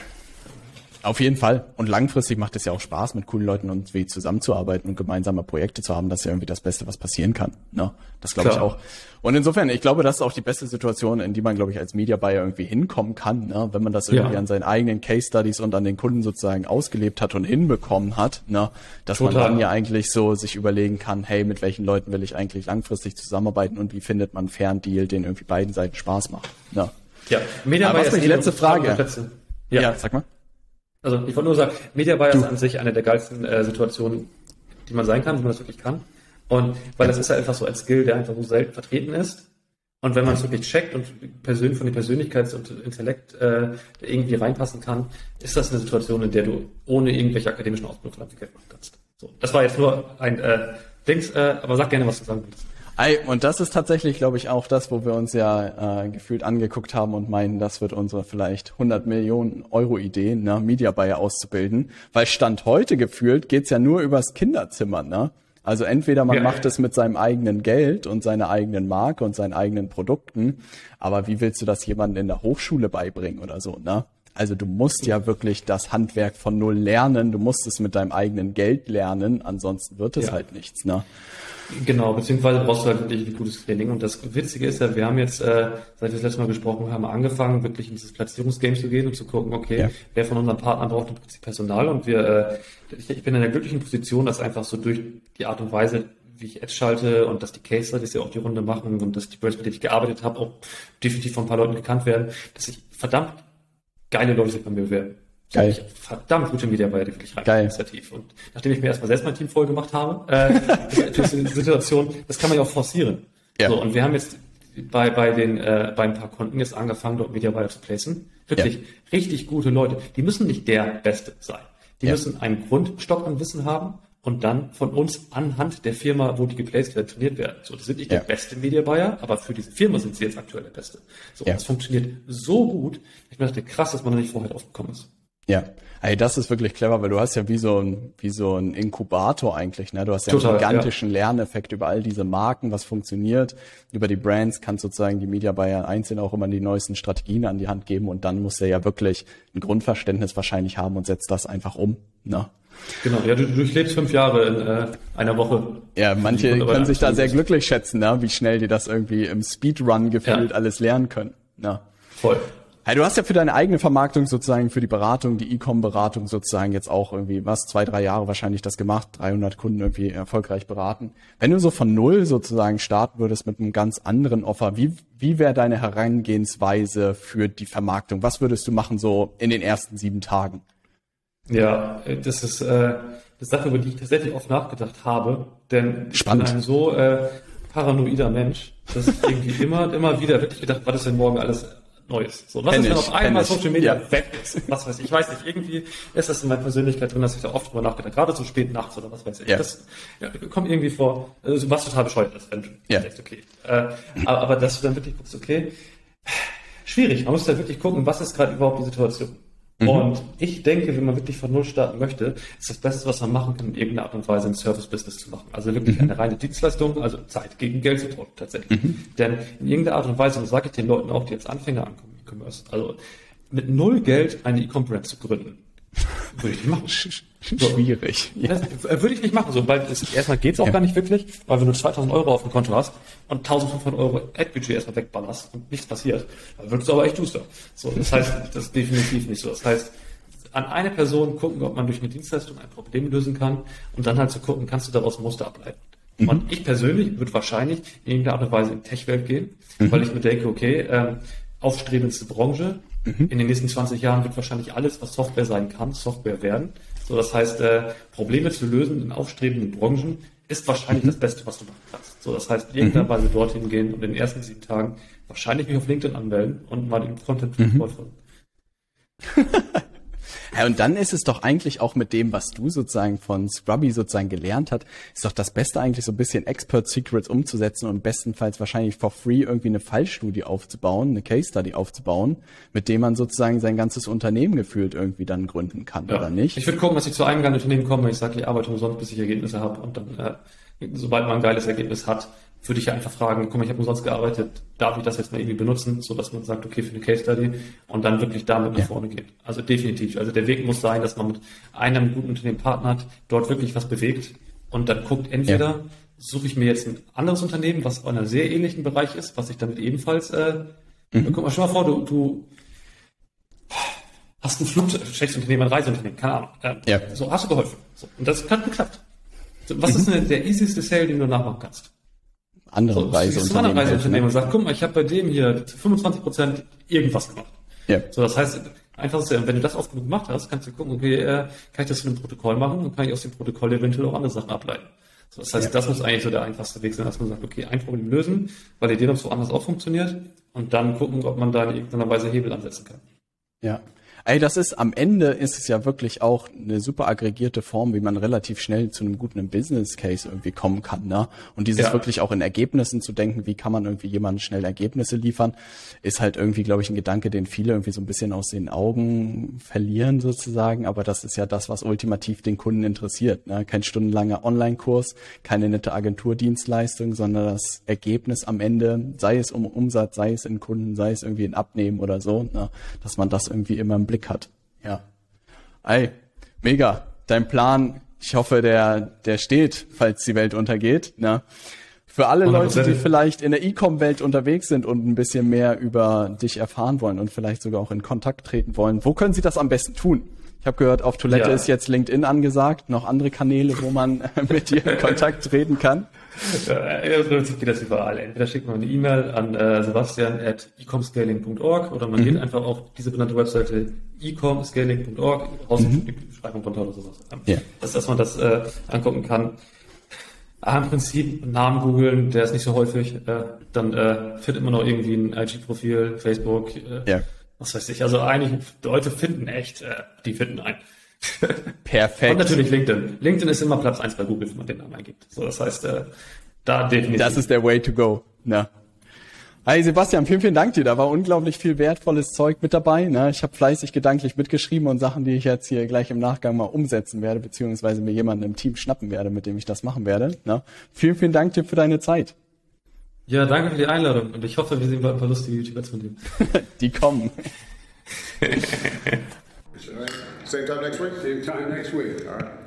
Auf jeden Fall. Und langfristig macht es ja auch Spaß, mit coolen Leuten irgendwie zusammenzuarbeiten und gemeinsame Projekte zu haben. Das ist ja irgendwie das Beste, was passieren kann. Ne? Das glaube ich auch. Und insofern, ich glaube, das ist auch die beste Situation, in die man, glaube ich, als Media Buyer irgendwie hinkommen kann, ne? Wenn man das irgendwie ja. an seinen eigenen Case Studies und an den Kunden sozusagen ausgelebt hat und hinbekommen hat, ne? Dass Total. man dann ja eigentlich so sich überlegen kann, hey, mit welchen Leuten will ich eigentlich langfristig zusammenarbeiten und wie findet man einen fairen Deal, den irgendwie beiden Seiten Spaß macht. Ne? Ja, Media Buyer ist die letzte Frage. Ja. ja, sag mal. Also ich wollte nur sagen, Media Buyer ist an sich eine der geilsten äh, Situationen, die man sein kann, wie man das wirklich kann. Und weil das ist ja einfach so ein Skill, der einfach so selten vertreten ist. Und wenn man es wirklich checkt und persönlich von der Persönlichkeits- und Intellekt äh, irgendwie reinpassen kann, ist das eine Situation, in der du ohne irgendwelche akademischen Ausbildung verdammt viel Geld machen kannst. So, das war jetzt nur ein äh, Dings, äh, aber sag gerne, was du sagen willst. Und das ist tatsächlich, glaube ich, auch das, wo wir uns ja äh, gefühlt angeguckt haben und meinen, das wird unsere vielleicht hundert Millionen Euro Idee, ne, Media Buyer auszubilden. Weil Stand heute gefühlt geht's ja nur übers Kinderzimmer, ne? Also entweder man ja, macht es mit seinem eigenen Geld und seiner eigenen Marke und seinen eigenen Produkten, aber wie willst du das jemandem in der Hochschule beibringen oder so, ne? Also du musst ja wirklich das Handwerk von null lernen, du musst es mit deinem eigenen Geld lernen, ansonsten wird es ja. halt nichts, ne? Genau, beziehungsweise brauchst du halt wirklich ein gutes Training. Und das Witzige ist ja, wir haben jetzt, äh, seit wir das letzte Mal gesprochen haben, angefangen, wirklich in dieses Platzierungsgame zu gehen und zu gucken, okay, ja. wer von unseren Partnern braucht im Prinzip Personal. Und wir, äh, ich, ich bin in der glücklichen Position, dass einfach so durch die Art und Weise, wie ich Ads schalte und dass die Case Studies ja auch die Runde machen und dass die Brands, mit denen ich gearbeitet habe, auch definitiv von ein paar Leuten gekannt werden, dass ich verdammt geile Leute sich bei mir bewerben. So, Geil. ich verdammt gute Media Buyer, die wirklich rein Geil. initiativ. Und nachdem ich mir erstmal selbst mein Team voll gemacht habe, äh, das ist natürlich eine Situation, das kann man ja auch forcieren. Ja. So, und wir haben jetzt bei, bei den, äh, bei ein paar Kunden jetzt angefangen, dort Media Buyer zu placen. Wirklich ja. richtig gute Leute. Die müssen nicht der Beste sein. Die ja. müssen einen Grundstock an Wissen haben und dann von uns anhand der Firma, wo die geplaced werden, trainiert werden. So, die sind nicht ja. der beste Media Buyer, aber für diese Firma sind sie jetzt aktuell der Beste. So, ja. das funktioniert so gut. Ich dachte, krass, dass man da nicht vorher draufgekommen ist. Ja, ey, das ist wirklich clever, weil du hast ja wie so ein, wie so ein Inkubator eigentlich, ne? Du hast ja Total, einen gigantischen ja. Lerneffekt über all diese Marken, was funktioniert. Über die Brands kannst sozusagen die Media Buyer einzeln auch immer die neuesten Strategien an die Hand geben und dann muss er ja wirklich ein Grundverständnis wahrscheinlich haben und setzt das einfach um, ne? Genau, ja, du, du durchlebst fünf Jahre in äh, einer Woche. Ja, manche können sich da sehr glücklich schätzen, ne? Wie schnell die das irgendwie im Speedrun gefühlt ja. alles lernen können, ne? Voll. Ja, du hast ja für deine eigene Vermarktung sozusagen, für die Beratung, die E-Com-Beratung sozusagen jetzt auch irgendwie, was, zwei, drei Jahre wahrscheinlich das gemacht, dreihundert Kunden irgendwie erfolgreich beraten. Wenn du so von null sozusagen starten würdest mit einem ganz anderen Offer, wie, wie wäre deine Herangehensweise für die Vermarktung? Was würdest du machen so in den ersten sieben Tagen? Ja, das ist äh, eine Sache, über die ich tatsächlich oft nachgedacht habe, denn Spannend. Ich bin ein so äh, paranoider Mensch, dass ich irgendwie immer, immer wieder wirklich gedacht, was ist denn morgen alles Neues. So, was kenn ist, wenn ich, auf einmal ich. Social Media ja. weg ist? Was weiß ich, ich weiß nicht, irgendwie ist das in meiner Persönlichkeit drin, dass ich da oft drüber nachgedacht, gerade so spät nachts oder was weiß ich. Ja. Das ja, kommt irgendwie vor, also, was total bescheuert ist, wenn du ja. denkst, okay. Äh, aber, aber dass du dann wirklich guckst, okay, schwierig, man muss da wirklich gucken, was ist gerade überhaupt die Situation. Mhm. Und ich denke, wenn man wirklich von Null starten möchte, ist das Beste, was man machen kann, in irgendeiner Art und Weise ein Service-Business zu machen. Also wirklich mhm. eine reine Dienstleistung, also Zeit gegen Geld zu tauschen tatsächlich. Mhm. Denn in irgendeiner Art und Weise, und das sage ich den Leuten auch, die jetzt Anfänger ankommen, E-Commerce, also mit null Geld eine E-Com-Brand zu gründen, würde ich nicht machen. So, schwierig. Ja. Das würde ich nicht machen, so, weil es, erstmal geht's auch ja. gar nicht wirklich, weil wenn du zweitausend Euro auf dem Konto hast und eintausendfünfhundert Euro Ad-Budget erstmal wegballerst und nichts passiert, dann wird es aber echt duster. So, das heißt, das ist definitiv nicht so. Das heißt, an eine Person gucken, ob man durch eine Dienstleistung ein Problem lösen kann und dann halt zu gucken, kannst du daraus ein Muster ableiten. Mhm. Und ich persönlich würde wahrscheinlich in irgendeiner Art und Weise in die Tech-Welt gehen, mhm. weil ich mir denke, okay, ähm, aufstrebendste Branche, mhm. in den nächsten zwanzig Jahren wird wahrscheinlich alles, was Software sein kann, Software werden. So, das heißt, äh, Probleme zu lösen in aufstrebenden Branchen ist wahrscheinlich mhm. das Beste, was du machen kannst. So, das heißt, in irgendeiner mhm. Weise dorthin gehen und in den ersten sieben Tagen wahrscheinlich mich auf LinkedIn anmelden und mal den Content mhm. folgen. Ja, und dann ist es doch eigentlich auch mit dem, was du sozusagen von Scrubby sozusagen gelernt hast, ist doch das Beste eigentlich so ein bisschen Expert Secrets umzusetzen und bestenfalls wahrscheinlich for free irgendwie eine Fallstudie aufzubauen, eine Case Study aufzubauen, mit dem man sozusagen sein ganzes Unternehmen gefühlt irgendwie dann gründen kann, ja. oder nicht? Ich würde gucken, dass ich zu einem geilen Unternehmen komme, ich sage, ich arbeite umsonst, bis ich Ergebnisse habe und dann, äh, sobald man ein geiles Ergebnis hat, würde ich ja einfach fragen, guck mal, ich habe umsonst gearbeitet, darf ich das jetzt mal irgendwie benutzen, so dass man sagt, okay, für eine Case Study und dann wirklich damit nach ja. vorne geht. Also definitiv. Also der Weg muss sein, dass man mit einem guten Unternehmen partnert, dort wirklich was bewegt und dann guckt, entweder ja. suche ich mir jetzt ein anderes Unternehmen, was in einem sehr ähnlichen Bereich ist, was ich damit ebenfalls, äh, mhm. guck mal, stell mal vor, du, du hast ein Flugzeugunternehmen, ein Reiseunternehmen, keine Ahnung. Äh, ja. So hast du geholfen. So, und das hat geklappt. So, was mhm. ist denn der easieste Sale, den du nachmachen kannst? Andere so, Reiseunternehmen. Andere Reiseunternehmen und sagt, guck mal, ich habe bei dem hier fünfundzwanzig Prozent irgendwas gemacht. Ja. So, das heißt, einfach, wenn du das oft genug gemacht hast, kannst du gucken, okay, äh, kann ich das in einem Protokoll machen und kann ich aus dem Protokoll eventuell auch andere Sachen ableiten. So, das heißt, ja. das muss eigentlich so der einfachste Weg sein, dass man sagt, okay, ein Problem lösen, validieren, ob es woanders auch funktioniert und dann gucken, ob man da in irgendeiner Weise Hebel ansetzen kann. Ja. Ey, das ist, am Ende ist es ja wirklich auch eine super aggregierte Form, wie man relativ schnell zu einem guten Business Case irgendwie kommen kann, ne? Und dieses ja. wirklich auch in Ergebnissen zu denken, wie kann man irgendwie jemandem schnell Ergebnisse liefern, ist halt irgendwie, glaube ich, ein Gedanke, den viele irgendwie so ein bisschen aus den Augen verlieren sozusagen. Aber das ist ja das, was ultimativ den Kunden interessiert, ne? Kein stundenlanger Online-Kurs, keine nette Agenturdienstleistung, sondern das Ergebnis am Ende, sei es um Umsatz, sei es in Kunden, sei es irgendwie in Abnehmen oder so, ne? Dass man das irgendwie immer im Blick hat. Ja. Ey, mega. Dein Plan, ich hoffe, der, der steht, falls die Welt untergeht, ne? Für alle Leute, die vielleicht in der E-Com-Welt unterwegs sind und ein bisschen mehr über dich erfahren wollen und vielleicht sogar auch in Kontakt treten wollen, wo können sie das am besten tun? Ich habe gehört, auf Toilette Ja. ist jetzt LinkedIn angesagt, noch andere Kanäle, wo man mit dir in Kontakt treten kann. Ja, Im Prinzip geht das überall. Entweder schickt man eine E-Mail an äh, sebastian at ecomscaling punkt org oder man Mhm. geht einfach auf diese benannte Webseite ecomscaling punkt org, raus in die Beschreibung runter oder sowas. Ja. Dass, dass man das äh, angucken kann. Ah, Im Prinzip Namen googeln, der ist nicht so häufig. Äh, dann äh, findet man noch irgendwie ein I G-Profil, Facebook, äh, Ja. was weiß ich. Also einige Leute finden echt, äh, die finden ein. Perfekt. Und natürlich LinkedIn. LinkedIn ist immer Platz eins bei Google, wenn man den Namen eingibt. So, das heißt, äh, da definitiv. Das ist der way to go. Ne? Hey Sebastian, vielen, vielen Dank dir. Da war unglaublich viel wertvolles Zeug mit dabei. Ne? Ich habe fleißig gedanklich mitgeschrieben und Sachen, die ich jetzt hier gleich im Nachgang mal umsetzen werde, beziehungsweise mir jemanden im Team schnappen werde, mit dem ich das machen werde. Ne? Vielen, vielen Dank dir für deine Zeit. Ja, danke für die Einladung und ich hoffe, wir sehen bald ein paar lustige YouTuber von dir. Die kommen. Same time next week? Same time next week. All right.